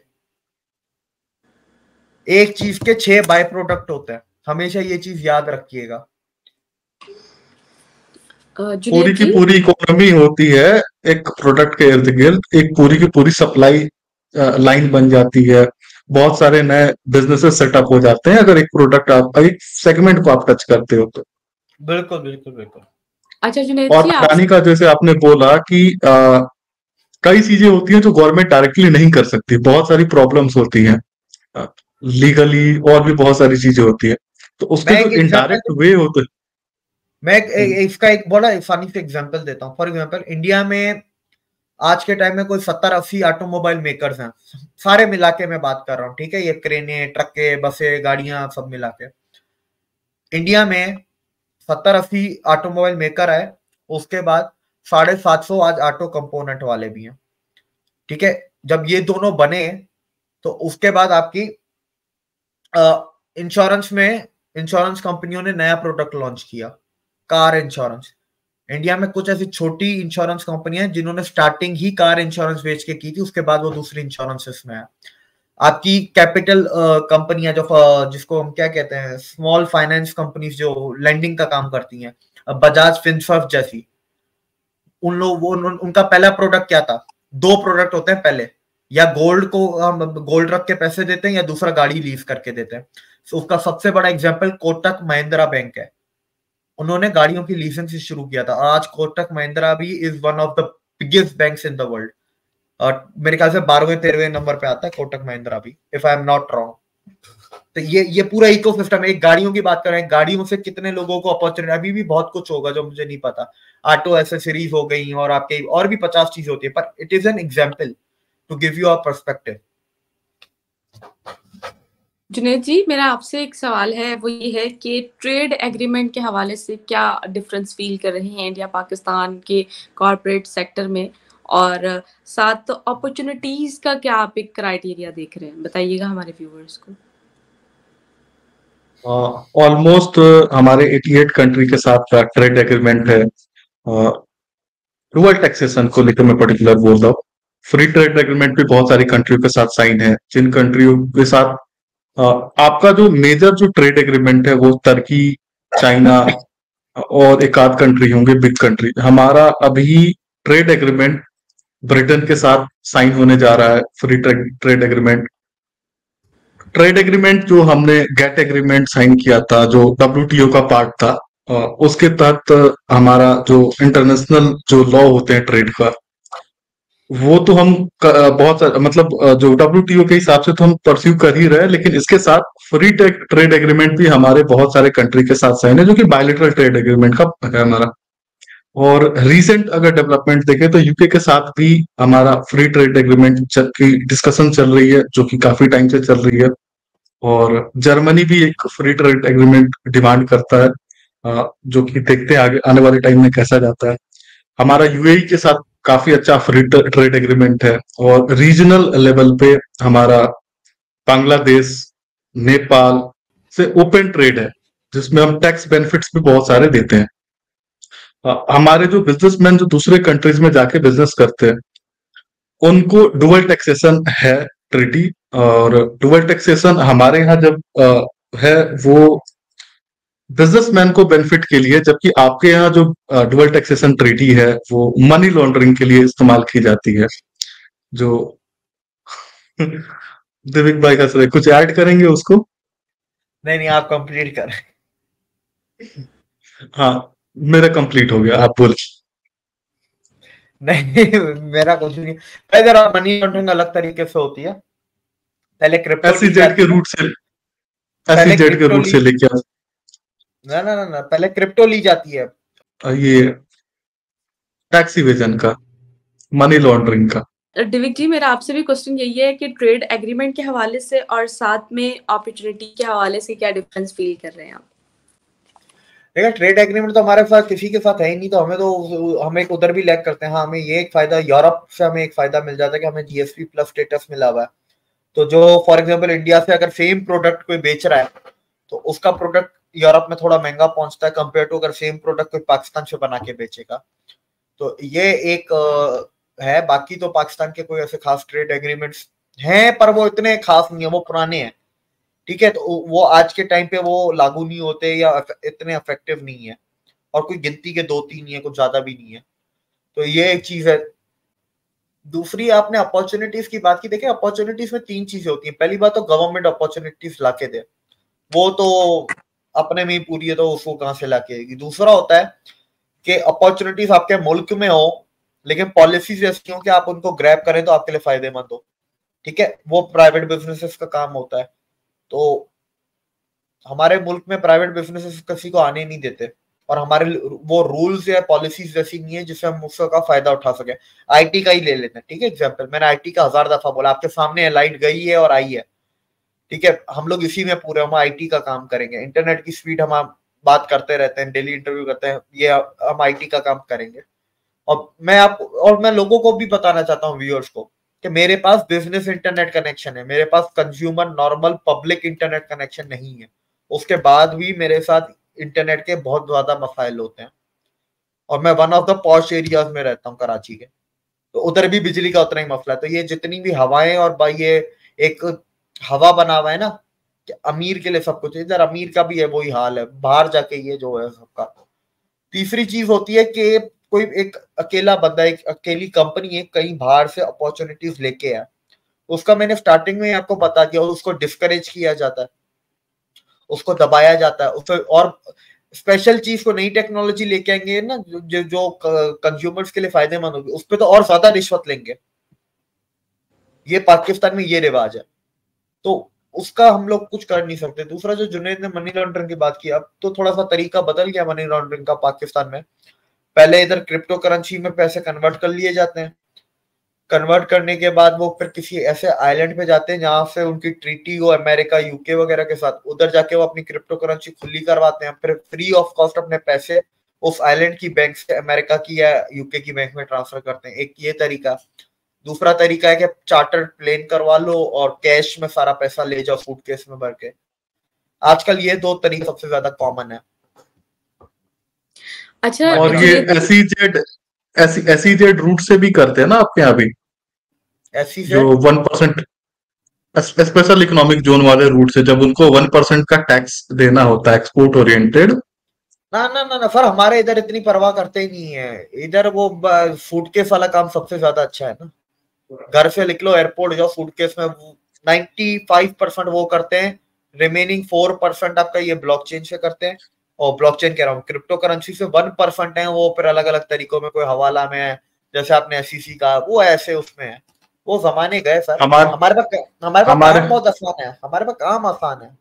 Speaker 1: एक चीज के छह बाय प्रोडक्ट होते हैं, हमेशा ये चीज याद रखिएगा।
Speaker 2: पूरी की पूरी इकोनॉमी होती है एक प्रोडक्ट के इर्द गिर्द, एक पूरी की पूरी सप्लाई लाइन बन जाती है। बहुत सारे नए बिजनेसेस सेटअप हो जाते हैं अगर एक प्रोडक्ट आप, एक सेगमेंट को आप टच करते हो तो।
Speaker 1: बिल्कुल बिल्कुल बिल्कुल।
Speaker 3: अच्छा जुनैद
Speaker 2: और
Speaker 3: जी,
Speaker 2: अडानी का जैसे आपने बोला कि आ, कई चीजें होती हैं जो गवर्नमेंट डायरेक्टली नहीं कर सकती, बहुत सारी प्रॉब्लम्स होती हैं लीगली, और भी बहुत सारी चीजें होती है, तो उसके जो इनडायरेक्ट वे होते हैं।
Speaker 1: मैं एक, इसका एक बड़ा फनी से एग्जांपल देता हूँ। फॉर एग्जांपल, इंडिया में आज के टाइम में कोई सत्तर अस्सी ऑटोमोबाइल मेकर्स हैं, सारे मिला के मैं बात कर रहा हूँ, ठीक है? ये क्रेने, ट्रके, बसें, गाड़ियां सब मिला के इंडिया में सत्तर अस्सी ऑटोमोबाइल मेकर है। उसके बाद साढ़े सात सौ आज ऑटो कंपोनेंट वाले भी हैं, ठीक है? जब ये दोनों बने तो उसके बाद आपकी इंश्योरेंस में इंश्योरेंस कंपनियों ने नया प्रोडक्ट लॉन्च किया, कार इंश्योरेंस। इंडिया में कुछ ऐसी छोटी इंश्योरेंस कंपनियां हैं जिन्होंने स्टार्टिंग ही कार इंश्योरेंस बेच के की थी, उसके बाद वो दूसरी इंश्योरेंसेस में है। आपकी कैपिटल कंपनियां जो uh, जिसको हम क्या कहते हैं, स्मॉल फाइनेंस कंपनीज जो लेंडिंग का काम करती हैं, बजाज फिनसर्व जैसी, उन लोग वो उन, उनका पहला प्रोडक्ट क्या था? दो प्रोडक्ट होते हैं पहले, या गोल्ड को हम गोल्ड रख के पैसे देते हैं, या दूसरा गाड़ी लीज करके देते हैं। so, उसका सबसे बड़ा एग्जांपल कोटक महिंद्रा बैंक है। उन्होंने गाड़ियों की लीजिंग से शुरू किया था। आज कोटक महिंद्रा भी is one of the biggest banks in the world. और मेरे ख्याल से बारहवें तेरहवें नंबर पे आता है कोटक महिंद्रा भी, if I am not wrong. तो ये ये पूरा इकोसिस्टम है। एक गाड़ियों की बात कर रहे हैं, गाड़ियों से कितने लोगों को अपॉर्चुनिटी, अभी भी बहुत कुछ होगा जो मुझे नहीं पता। ऑटो एसेसरीज हो गई और आपके और भी पचास चीज होती है, पर it is an example to give you a perspective.
Speaker 3: Junaid ji, मेरा आपसे एक सवाल है, वो ये है कि ट्रेड एग्रीमेंट के हवाले से क्या डिफरेंस फील कर रहे हैं इंडिया पाकिस्तान के कॉर्पोरेट सेक्टर में, और साथ अपॉर्चुनिटीज का क्या आप एक क्राइटेरिया देख रहे हैं, बताइएगा हमारे व्यूअर्स को।
Speaker 2: ऑलमोस्ट uh, हमारे अठासी कंट्री के साथ ट्रेड एग्रीमेंट है। डुअल uh, टैक्सेशन को लेकर मैं पर्टिकुलर बोल रहा हूँ। फ्री ट्रेड एग्रीमेंट भी बहुत सारी कंट्रियों के साथ साइन है, जिन कंट्रियों के साथ uh, आपका जो मेजर जो ट्रेड एग्रीमेंट है वो तुर्की, चाइना और एक आध कंट्री होंगे बिग कंट्री। हमारा अभी ट्रेड एग्रीमेंट ब्रिटेन के साथ साइन होने जा रहा है, free trade trade agreement. Trade agreement जो हमने गेट एग्रीमेंट साइन किया था, जो डब्ल्यूटीओ का पार्ट था, अ, उसके तहत हमारा जो इंटरनेशनल जो लॉ होते हैं ट्रेड का, वो तो हम क- बहुत सारे- मतलब अ, जो डब्ल्यूटीओ के हिसाब से तो हम परस्यू कर ही रहे हैं, लेकिन इसके साथ फ्री ट्रेड एग्रीमेंट भी हमारे बहुत सारे कंट्री के साथ साइन है, जो कि बायलेटरल ट्रेड एग्रीमेंट का है हमारा। और रीसेंट अगर डेवलपमेंट देखें तो यूके के साथ भी हमारा फ्री ट्रेड एग्रीमेंट की डिस्कशन चल रही है, जो कि काफी टाइम से चल रही है। और जर्मनी भी एक फ्री ट्रेड एग्रीमेंट डिमांड करता है, अ, जो कि देखते हैं आगे आने वाले टाइम में कैसा जाता है। हमारा यूएई के साथ काफी अच्छा फ्री ट्रेड एग्रीमेंट है। और रीजनल लेवल पे हमारा बांग्लादेश, नेपाल से ओपन ट्रेड है, जिसमें हम टैक्स बेनिफिट्स भी बहुत सारे देते हैं। अ, हमारे जो बिजनेसमैन जो दूसरे कंट्रीज में जाके बिजनेस करते हैं, उनको डुअल टैक्सेशन है ट्रीटी। और डुअल टैक्सेशन हमारे यहाँ जब अ, है वो बिजनेसमैन को बेनिफिट के लिए, जबकि आपके यहाँ जो डुअल टैक्सेशन ट्रीटी है वो मनी लॉन्ड्रिंग के लिए इस्तेमाल की जाती है। जो दिविक भाई हंस रहे, कुछ ऐड करेंगे उसको?
Speaker 1: नहीं नहीं, आप कंप्लीट करें।
Speaker 2: हाँ, मेरा कंप्लीट हो गया, आप बोले।
Speaker 1: नहीं, मेरा कुछ नहीं। इधर मनी लॉन्ड्रिंग अलग तरीके से होती है। पहले क्रिप्टो ली
Speaker 2: एसईजेड
Speaker 1: जाती
Speaker 2: के
Speaker 1: है।
Speaker 2: रूट से
Speaker 1: पहले
Speaker 2: एसईजेड के
Speaker 1: क्रिप्टो
Speaker 2: रूट
Speaker 1: ली
Speaker 2: से लेके आ-
Speaker 1: ना ना ना ना पहले क्रिप्टो ली जाती है।
Speaker 2: ये टैक्स इवेजन का, मनी लॉन्ड्रिंग का।
Speaker 3: डिविक जी, मेरा आपसे भी क्वेश्चन यही है कि ट्रेड एग्रीमेंट के हवाले से और साथ में अपॉर्चुनिटी के हवाले से क्या डिफरेंस फील कर रहे हैं आप?
Speaker 1: देखा, ट्रेड एग्रीमेंट तो हमारे साथ किसी के साथ है ही नहीं, तो हमें तो हम एक उधर भी लैग करते हैं। हाँ, हमें ये एक फायदा, यूरोप से हमें एक फायदा मिल जाता है कि हमें जीएसपी प्लस स्टेटस मिला हुआ है। तो जो फॉर एग्जांपल इंडिया से अगर सेम प्रोडक्ट कोई बेच रहा है, तो उसका प्रोडक्ट यूरोप में थोड़ा महंगा पहुंचता है कंपेयर टू अगर सेम प्रोडक्ट कोई पाकिस्तान से बना के बेचेगा। तो ये एक है। बाकी तो पाकिस्तान के कोई ऐसे खास ट्रेड एग्रीमेंट्स हैं, पर वो इतने खास नहीं है, वो पुराने हैं। ठीक है, तो वो आज के टाइम पे वो लागू नहीं होते या इतने इफेक्टिव नहीं है, और कोई गिनती के दो तीन ही है, कुछ ज्यादा भी नहीं है। तो ये एक चीज है। दूसरी, आपने अपॉर्चुनिटीज की बात की। देखिए, अपॉर्चुनिटीज में तीन चीजें होती हैं। पहली बात तो गवर्नमेंट अपॉर्चुनिटीज लाके दे, वो तो अपने में ही पूरी है, तो उसको कहां से लाके आएगी। दूसरा होता है कि अपॉर्चुनिटीज आपके मुल्क में हो, लेकिन पॉलिसीज ऐसी हो कि आप उनको ग्रैब करें तो आपके लिए फायदेमंद हो। ठीक है, वो प्राइवेट बिजनेसेस का काम होता है। तो हमारे मुल्क में प्राइवेट बिजनेसेस किसी को आने नहीं देते, और हमारे वो रूल्स या पॉलिसीज वैसी नहीं है जिससे हम उसका फायदा उठा सके। आईटी का ही ले लेते हैं। ठीक है, एग्जांपल, मैंने आईटी का हजार दफा बोला, आपके सामने लाइट गई है और आई है। ठीक है, हम लोग इसी में पूरे हम आईटी का काम करेंगे। इंटरनेट की स्पीड हम बात करते रहते हैं, डेली इंटरव्यू करते हैं, ये हम आईटी का काम करेंगे। और मैं आप और मैं लोगों को भी बताना चाहता हूँ, व्यूअर्स को, कि मेरे पास बिजनेस इंटरनेट कनेक्शन है, मेरे पास consumer normal public internet connection नहीं है। उसके बाद भी मेरे साथ इंटरनेट के बहुत ज्यादा मसाइल होते हैं, और मैं one of the posh areas में रहता हूँ, कराची के। तो उधर भी बिजली का उतना ही मसला है। तो ये जितनी भी हवाएं, और भाई ये एक हवा बना हुआ है ना कि अमीर के लिए सब कुछ, इधर अमीर का भी है वही हाल है, बाहर जाके ये जो है सबका। तीसरी चीज होती है कि कोई एक अकेला बंदा, एक अकेली कंपनी है, कहीं बाहर से अपॉर्चुनिटीज लेके आया, उसका मैंने स्टार्टिंग में आपको बता दिया, उसको डिस्करेज किया जाता है, उसको दबाया जाता है, उसको और स्पेशल चीज को, नई टेक्नोलॉजी लेके आएंगे ना जो जो कंज्यूमर्स के लिए फायदेमंद होगी, उस पर तो और ज्यादा रिश्वत लेंगे। ये पाकिस्तान में ये रिवाज है, तो उसका हम लोग कुछ कर नहीं सकते। दूसरा, जो जुनैद ने मनी लॉन्ड्रिंग की बात की, अब तो थोड़ा सा तरीका बदल गया मनी लॉन्ड्रिंग का पाकिस्तान में। पहले इधर क्रिप्टो करेंसी में पैसे कन्वर्ट कर लिए जाते हैं, कन्वर्ट करने के बाद वो फिर किसी ऐसे आइलैंड पे जाते हैं जहां से उनकी ट्रीटी हो अमेरिका, यूके वगैरह के साथ, उधर जाके वो अपनी क्रिप्टो करेंसी खुली करवाते हैं, फिर फ्री ऑफ कॉस्ट अपने पैसे उस आइलैंड की बैंक से अमेरिका की या यूके की बैंक में ट्रांसफर करते हैं। एक ये तरीका। दूसरा तरीका है कि चार्टर्ड प्लेन करवा लो और कैश में सारा पैसा ले जाओ सूटकेस में भर के। आजकल ये दो तरीके सबसे ज्यादा कॉमन है।
Speaker 3: अच्छा,
Speaker 2: और ये एसईजेड एसईजेड रूट से भी करते हैं ना आपके यहाँ भी, जो one percent special economic zone वाले रूट से, जब उनको वन परसेंट का टैक्स देना होता है एक्सपोर्ट ओरिएंटेड।
Speaker 1: ना ना ना ना सर, हमारे इधर इतनी परवाह करते ही नहीं है। इधर वो सूटकेस वाला काम सबसे ज्यादा अच्छा है ना। घर से निकलो, एयरपोर्ट जाओ, सूटकेस में पचानवे परसेंट वो करते हैं, रिमेनिंग फोर परसेंट आपका ये ब्लॉकचेन से करते हैं, और ब्लॉकचेन कह रहा हूँ क्रिप्टो करेंसी से वन परसेंट है वो फिर अलग अलग तरीकों में, कोई हवाला में है जैसे आपने एसईसी का, वो ऐसे उसमें है। वो जमाने गए सर।
Speaker 2: हमारे
Speaker 1: हमारे पास हमारे पास
Speaker 2: हमारे
Speaker 1: काम बहुत आसान है, हमारे पास काम आसान है।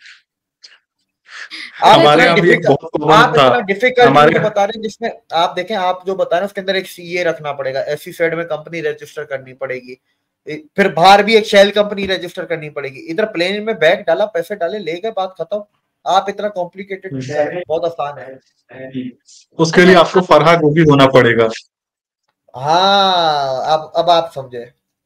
Speaker 3: अच्छा,
Speaker 1: आप
Speaker 2: हमारे
Speaker 1: इतना
Speaker 2: यहाँ भी एक
Speaker 1: डिफिकल्ट
Speaker 2: बहुत कॉमन
Speaker 1: आप
Speaker 2: था।
Speaker 1: इतना डिफिकल्ट
Speaker 2: हमारे
Speaker 1: चीज बता रहे हैं जिसमें आप देखें, आप जो बता रहे हैं उसके अंदर एक सीए रखना पड़ेगा, एससी साइड में कंपनी रजिस्टर करनी पड़ेगी, फिर बाहर भी एक शेल कंपनी रजिस्टर करनी पड़ेगी। इधर प्लेन में बैग डाला, पैसे डाले, ले गए, बात खत्म। आप इतना कॉम्प्लिकेटेड, बहुत आसान है।
Speaker 2: उसके लिए
Speaker 3: अच्छा
Speaker 2: आपको
Speaker 3: आप
Speaker 2: फरहा गोभी होना पड़ेगा।
Speaker 1: हाँ, अब अब आप समझे।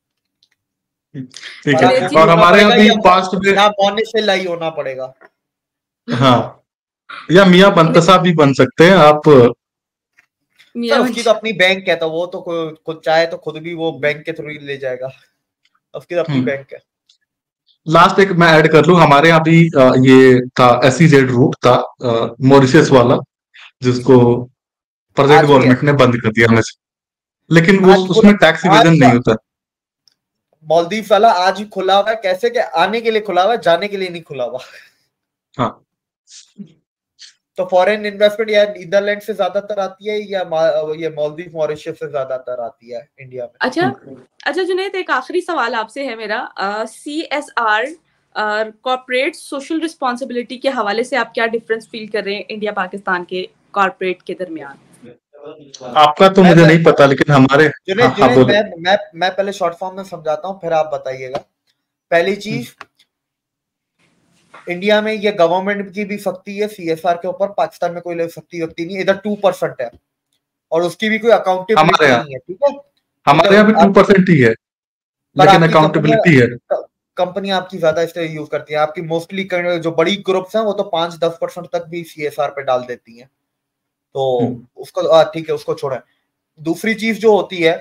Speaker 2: ठीक
Speaker 1: फरहा
Speaker 2: है।
Speaker 3: जुनेद जी
Speaker 1: गोभी
Speaker 2: और
Speaker 1: होना
Speaker 2: हमारे यहाँ
Speaker 1: पड़ेगा
Speaker 2: भी
Speaker 1: या
Speaker 2: पास्ट में,
Speaker 1: या मोनिस से लाई होना पड़ेगा।
Speaker 2: हाँ, या मियाँ बंतसा भी बन सकते हैं आप।
Speaker 1: सर
Speaker 3: मियाँ
Speaker 1: उसकी तो अपनी बैंक है, तो वो तो खुद खुद चाहे तो खुद भी वो बैंक के थ्रू ही ले जाएगा, उसकी तो अपनी
Speaker 2: हम्म
Speaker 1: बैंक है।
Speaker 2: लास्ट एक मैं ऐड कर लूं, हमारे यहाँ भी अ, ये था एसईजेड रूट था, मॉरिशस वाला, जिसको प्रेजेंट
Speaker 1: आज भी है,
Speaker 2: गवर्नमेंट ने बंद कर दिया हमें से। लेकिन वो
Speaker 1: आज पूरा
Speaker 2: उसमें टैक्स
Speaker 1: आज
Speaker 2: इवेजन
Speaker 1: का
Speaker 2: नहीं होता।
Speaker 1: मालदीव वाला आज ही खुला हुआ है। कैसे के आने के लिए खुला हुआ है, जाने के लिए नहीं खुला हुआ।
Speaker 2: हाँ,
Speaker 1: तो फॉरेन इन्वेस्टमेंट या नीदरलैंड से ज्यादातर आती है या मा- ये मालदीव मॉरिशस से ज्यादातर आती है इंडिया में?
Speaker 3: अच्छा अच्छा जुनेद, एक आखिरी सवाल आपसे है मेरा। C S R corporate social responsibility के हवाले से आप क्या डिफरेंस फील कर रहे हैं इंडिया पाकिस्तान के कॉर्पोरेट के दरमियान?
Speaker 2: आपका तो
Speaker 1: मैं
Speaker 2: मुझे
Speaker 1: मैं
Speaker 2: नहीं पता, लेकिन हमारे, हाँ
Speaker 1: जुनेद
Speaker 2: हाँ
Speaker 1: जुनेद
Speaker 2: बोले।
Speaker 1: मैं मैं मैं पहले शॉर्ट फॉर्म में समझाता हूँ, फिर आप बताइएगा। पहली चीज, इंडिया में ये गवर्नमेंट की भी सख्ती है सीएसआर के ऊपर, पाकिस्तान में कोई सख्ती वख्ती नहीं है। इधर टू परसेंट है और उसकी भी कोई
Speaker 2: हमारे
Speaker 1: अकाउंटेबिलिटी
Speaker 2: यहाँ
Speaker 1: नहीं है, ठीक है।
Speaker 2: हमारे यहाँ भी टू
Speaker 1: आप
Speaker 2: परसेंट ही है,
Speaker 1: पर
Speaker 2: लेकिन
Speaker 1: आपकी कंपनियां
Speaker 2: अकाउंटेबिलिटी है।
Speaker 1: कंपनी आपकी ज्यादा इसलिए यूज करती है, आपकी मोस्टली जो बड़ी ग्रुप्स हैं वो तो पांच दस परसेंट तक भी सीएसआर पे डाल देती हैं, तो
Speaker 2: हम्म,
Speaker 1: उसको आ, ठीक है, उसको छोड़ें। दूसरी चीज जो होती है,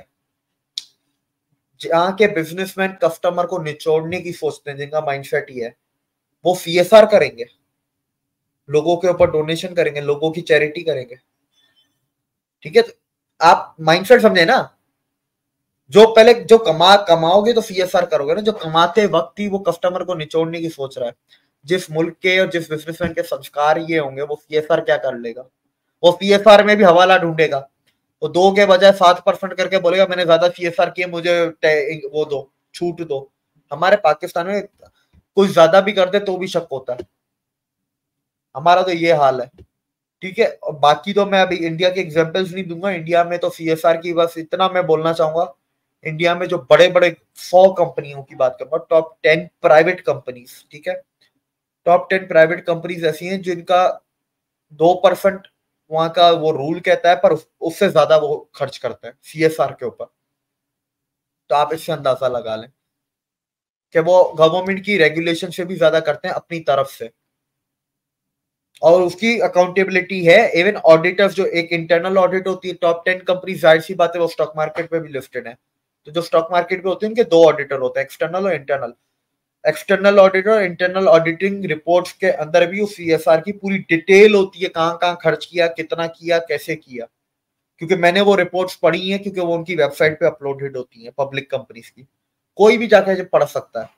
Speaker 1: जहाँ के बिजनेसमैन कस्टमर को निचोड़ने की सोचते हैं, जिनका माइंडसेट ही है, वो सीएसआर करेंगे, लोगों के ऊपर डोनेशन करेंगे, लोगों की चैरिटी करेंगे, ठीक है। तो आप माइंडसेट समझे ना, जो पहले जो कमा कमाओगे तो सीएसआर करोगे ना, जो कमाते वक्त ही वो कस्टमर को निचोड़ने की सोच रहा है। जिस मुल्क के और जिस बिजनेसमैन के संस्कार ये होंगे, वो सीएसआर क्या कर लेगा? वो सीएसआर में भी हवाला ढूंढेगा, वो दो के बजाय सात परसेंट करके बोलेगा मैंने ज्यादा सीएसआर किए, मुझे वो दो, छूट दो। हमारे पाकिस्तान में कुछ ज्यादा भी कर दे तो भी शक होता है, हमारा तो ये हाल है, ठीक है। और बाकी तो मैं अभी इंडिया के एग्जांपल्स नहीं दूंगा। इंडिया में तो सीएसआर की बस इतना मैं बोलना चाहूंगा, इंडिया में जो बड़े बड़े सौ कंपनियों की बात करूंगा, टॉप टेन प्राइवेट कंपनीज, ठीक है, टॉप टेन प्राइवेट कंपनीज ऐसी हैं जिनका दो परसेंट वहां का वो रूल कहता है, पर उससे ज्यादा वो खर्च करते हैं सीएसआर के ऊपर। तो आप इससे अंदाजा लगा लें कि वो गवर्नमेंट की रेगुलेशन से भी ज्यादा करते हैं अपनी तरफ से, और उसकी अकाउंटेबिलिटी है। इवन ऑडिटर्स, जो एक इंटरनल ऑडिट होती है, टॉप टेन कंपनी, जाहिर सी बात है वो स्टॉक मार्केट पे भी लिस्टेड है, तो जो स्टॉक मार्केट पे होते हैं उनके दो ऑडिटर होते हैं, एक्सटर्नल और इंटरनल। एक्सटर्नल ऑडिटर और इंटरनल ऑडिटिंग रिपोर्ट्स के अंदर भी उस सीएसआर की पूरी डिटेल होती है, कहां कहां खर्च किया, कितना किया, कैसे किया। क्योंकि मैंने वो रिपोर्ट्स पढ़ी हैं, क्योंकि वो उनकी वेबसाइट पे अपलोडेड होती हैं, पब्लिक कंपनीज की, कोई भी जाकर पढ़ सकता है।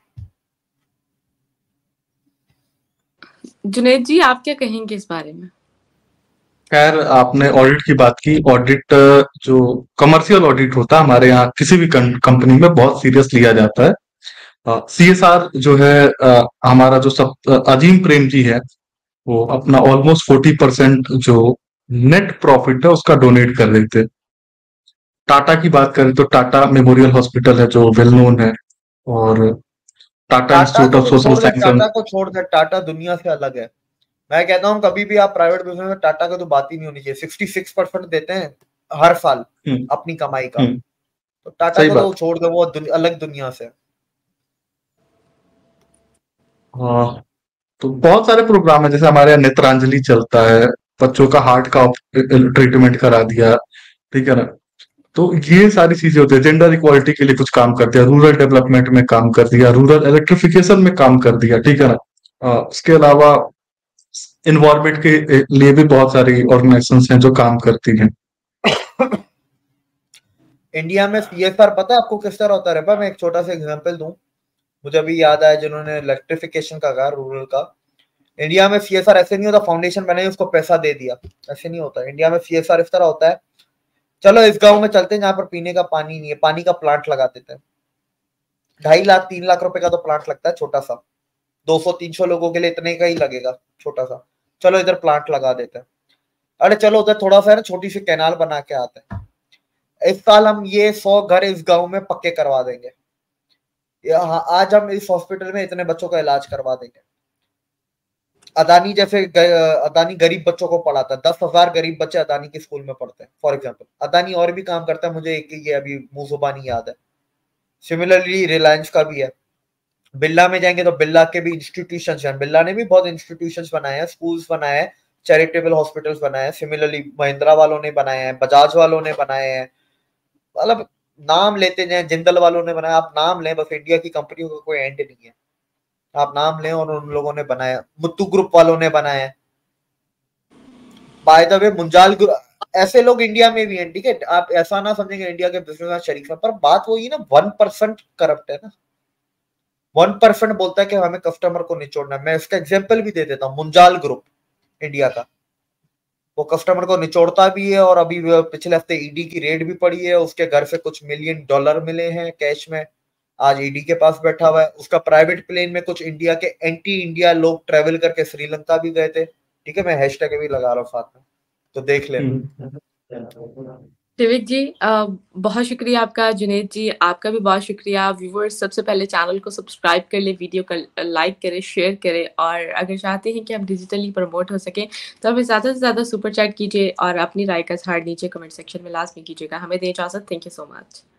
Speaker 3: जुनेद जी, आप क्या कहेंगे इस बारे में?
Speaker 2: खैर, आपने ऑडिट की बात की। ऑडिट, जो कमर्शियल ऑडिट होता है हमारे यहाँ किसी भी कंपनी में बहुत सीरियस लिया जाता है। सीएसआर जो है, अ, हमारा जो सब अ, अजीम प्रेम जी है, वो अपना ऑलमोस्ट फोर्टी परसेंट जो नेट प्रॉफिट है उसका डोनेट कर देते हैं। टाटा की बात करें तो टाटा मेमोरियल हॉस्पिटल है जो वेल नोन है, और टाटा
Speaker 1: टाटा
Speaker 2: इंस्टीट्यूट
Speaker 1: को
Speaker 2: ऑफ
Speaker 1: तो
Speaker 2: सोशल
Speaker 1: छोड़ दे,
Speaker 2: साइंस एंड,
Speaker 1: टाटा को छोड़ दे, टाटा दुनिया से अलग है। मैं कहता हूँ कभी भी आप प्राइवेट बिजनेस में टाटा का तो बात ही नहीं होनी चाहिए। सिक्सटी सिक्स परसेंट देते हैं हर साल अपनी कमाई का, तो टाटा
Speaker 2: सही
Speaker 1: को तो
Speaker 2: बात।
Speaker 1: छोड़ दो, वो दुन, अलग दुनिया से।
Speaker 2: हाँ, तो बहुत सारे प्रोग्राम है, जैसे हमारे यहाँ नेत्रांजलि चलता है, बच्चों का हार्ट का ट्रीटमेंट करा दिया, ठीक है ना। तो ये सारी चीजें होती है। जेंडर इक्वालिटी के लिए कुछ काम कर दिया, रूरल डेवलपमेंट में काम कर दिया, रूरल इलेक्ट्रिफिकेशन में काम कर दिया, ठीक है ना। अ, उसके अलावा इन्वायरमेंट के लिए भी बहुत सारी ऑर्गेनाइजेशंस हैं जो काम करती हैं।
Speaker 1: इंडिया में सीएसआर पता है आपको किस तरह होता है? मैं एक छोटा सा एग्जांपल दूं। मुझे अभी याद आया जिन्होंने इलेक्ट्रिफिकेशन का कहा रूरल का, इंडिया में सीएसआर ऐसे नहीं होता फाउंडेशन बनाई उसको पैसा दे दिया, ऐसे नहीं होता। इंडिया में सीएसआर इस तरह होता है, चलो इस गांव में चलते हैं जहां पर पीने का पानी नहीं है, पानी का प्लांट लगा देते हैं, ढाई लाख तीन लाख रुपए का तो प्लांट लगता है छोटा सा, दो सौ तीन सौ लोगों के लिए इतने का ही लगेगा छोटा सा, चलो इधर प्लांट लगा देते हैं। अरे चलो उधर थोड़ा सा है ना छोटी सी कैनाल बना के आते हैं, इस साल हम ये सौ घर इस गांव में पक्के करवा देंगे, आज हम इस हॉस्पिटल में इतने बच्चों का इलाज करवा देंगे। अदानी जैसे अदानी गरीब बच्चों को पढ़ाता है, दस हजार गरीब बच्चे अदानी के स्कूल में पढ़ते हैं फॉर एग्जांपल। अदानी और भी काम करता है, मुझे एक ये अभी मुंह जुबानी याद है। सिमिलरली रिलायंस का भी है। बिरला में जाएंगे तो बिरला के भी इंस्टीट्यूशंस हैं, बिरला ने भी बहुत इंस्टीट्यूशंस बनाए हैं, स्कूल्स बनाए हैं, चैरिटेबल हॉस्पिटल्स बनाए हैं। सिमिलरली महिंद्रा वालों ने बनाए हैं, बजाज वालों ने बनाए हैं, मतलब नाम लेते जाए, जिंदल वालों ने बनाया, आप नाम लें, बस इंडिया की कंपनियों का कोई एंड नहीं है, आप नाम लें और उन लोगों ने बनाया। मुत्तू ग्रुप वालों ने बनाया, बाय द वे मुंजाल ऐसे लोग इंडिया में भी हैं, ठीक है, आप ऐसा ना समझेंगे इंडिया के बिजनेस शरीफ है, पर बात वही ना, वन परसेंट करप्ट है ना, वन परसेंट बोलता है कि हमें कस्टमर को निचोड़ना है। मैं इसका एग्जांपल भी दे देता हूँ, मुंजाल ग्रुप इंडिया का, वो कस्टमर को निचोड़ता भी है, और अभी पिछले हफ्ते ईडी की रेड भी पड़ी है, उसके घर से कुछ मिलियन डॉलर मिले हैं कैश में, आज ईडी के पास बैठा हुआ है। उसका प्राइवेट प्लेन में कुछ इंडिया के एंटी इंडिया लोग ट्रेवल करके श्रीलंका भी गए थे, ठीक है, मैं हैशटैग भी लगा रहा हूँ साथ में, तो देख लेना।
Speaker 3: विवेक जी आ, बहुत शुक्रिया आपका। जुनेद जी आपका भी बहुत शुक्रिया। व्यूवर्स सबसे पहले चैनल को सब्सक्राइब कर ले, वीडियो का लाइक करें, शेयर करें, और अगर चाहते हैं कि हम डिजिटली प्रमोट हो सकें तो हमें ज़्यादा से ज़्यादा सुपर चैट कीजिए और अपनी राय का इज़हार नीचे कमेंट सेक्शन में लाजमी कीजिएगा। हमें दें इजाज़त। Thank you so much.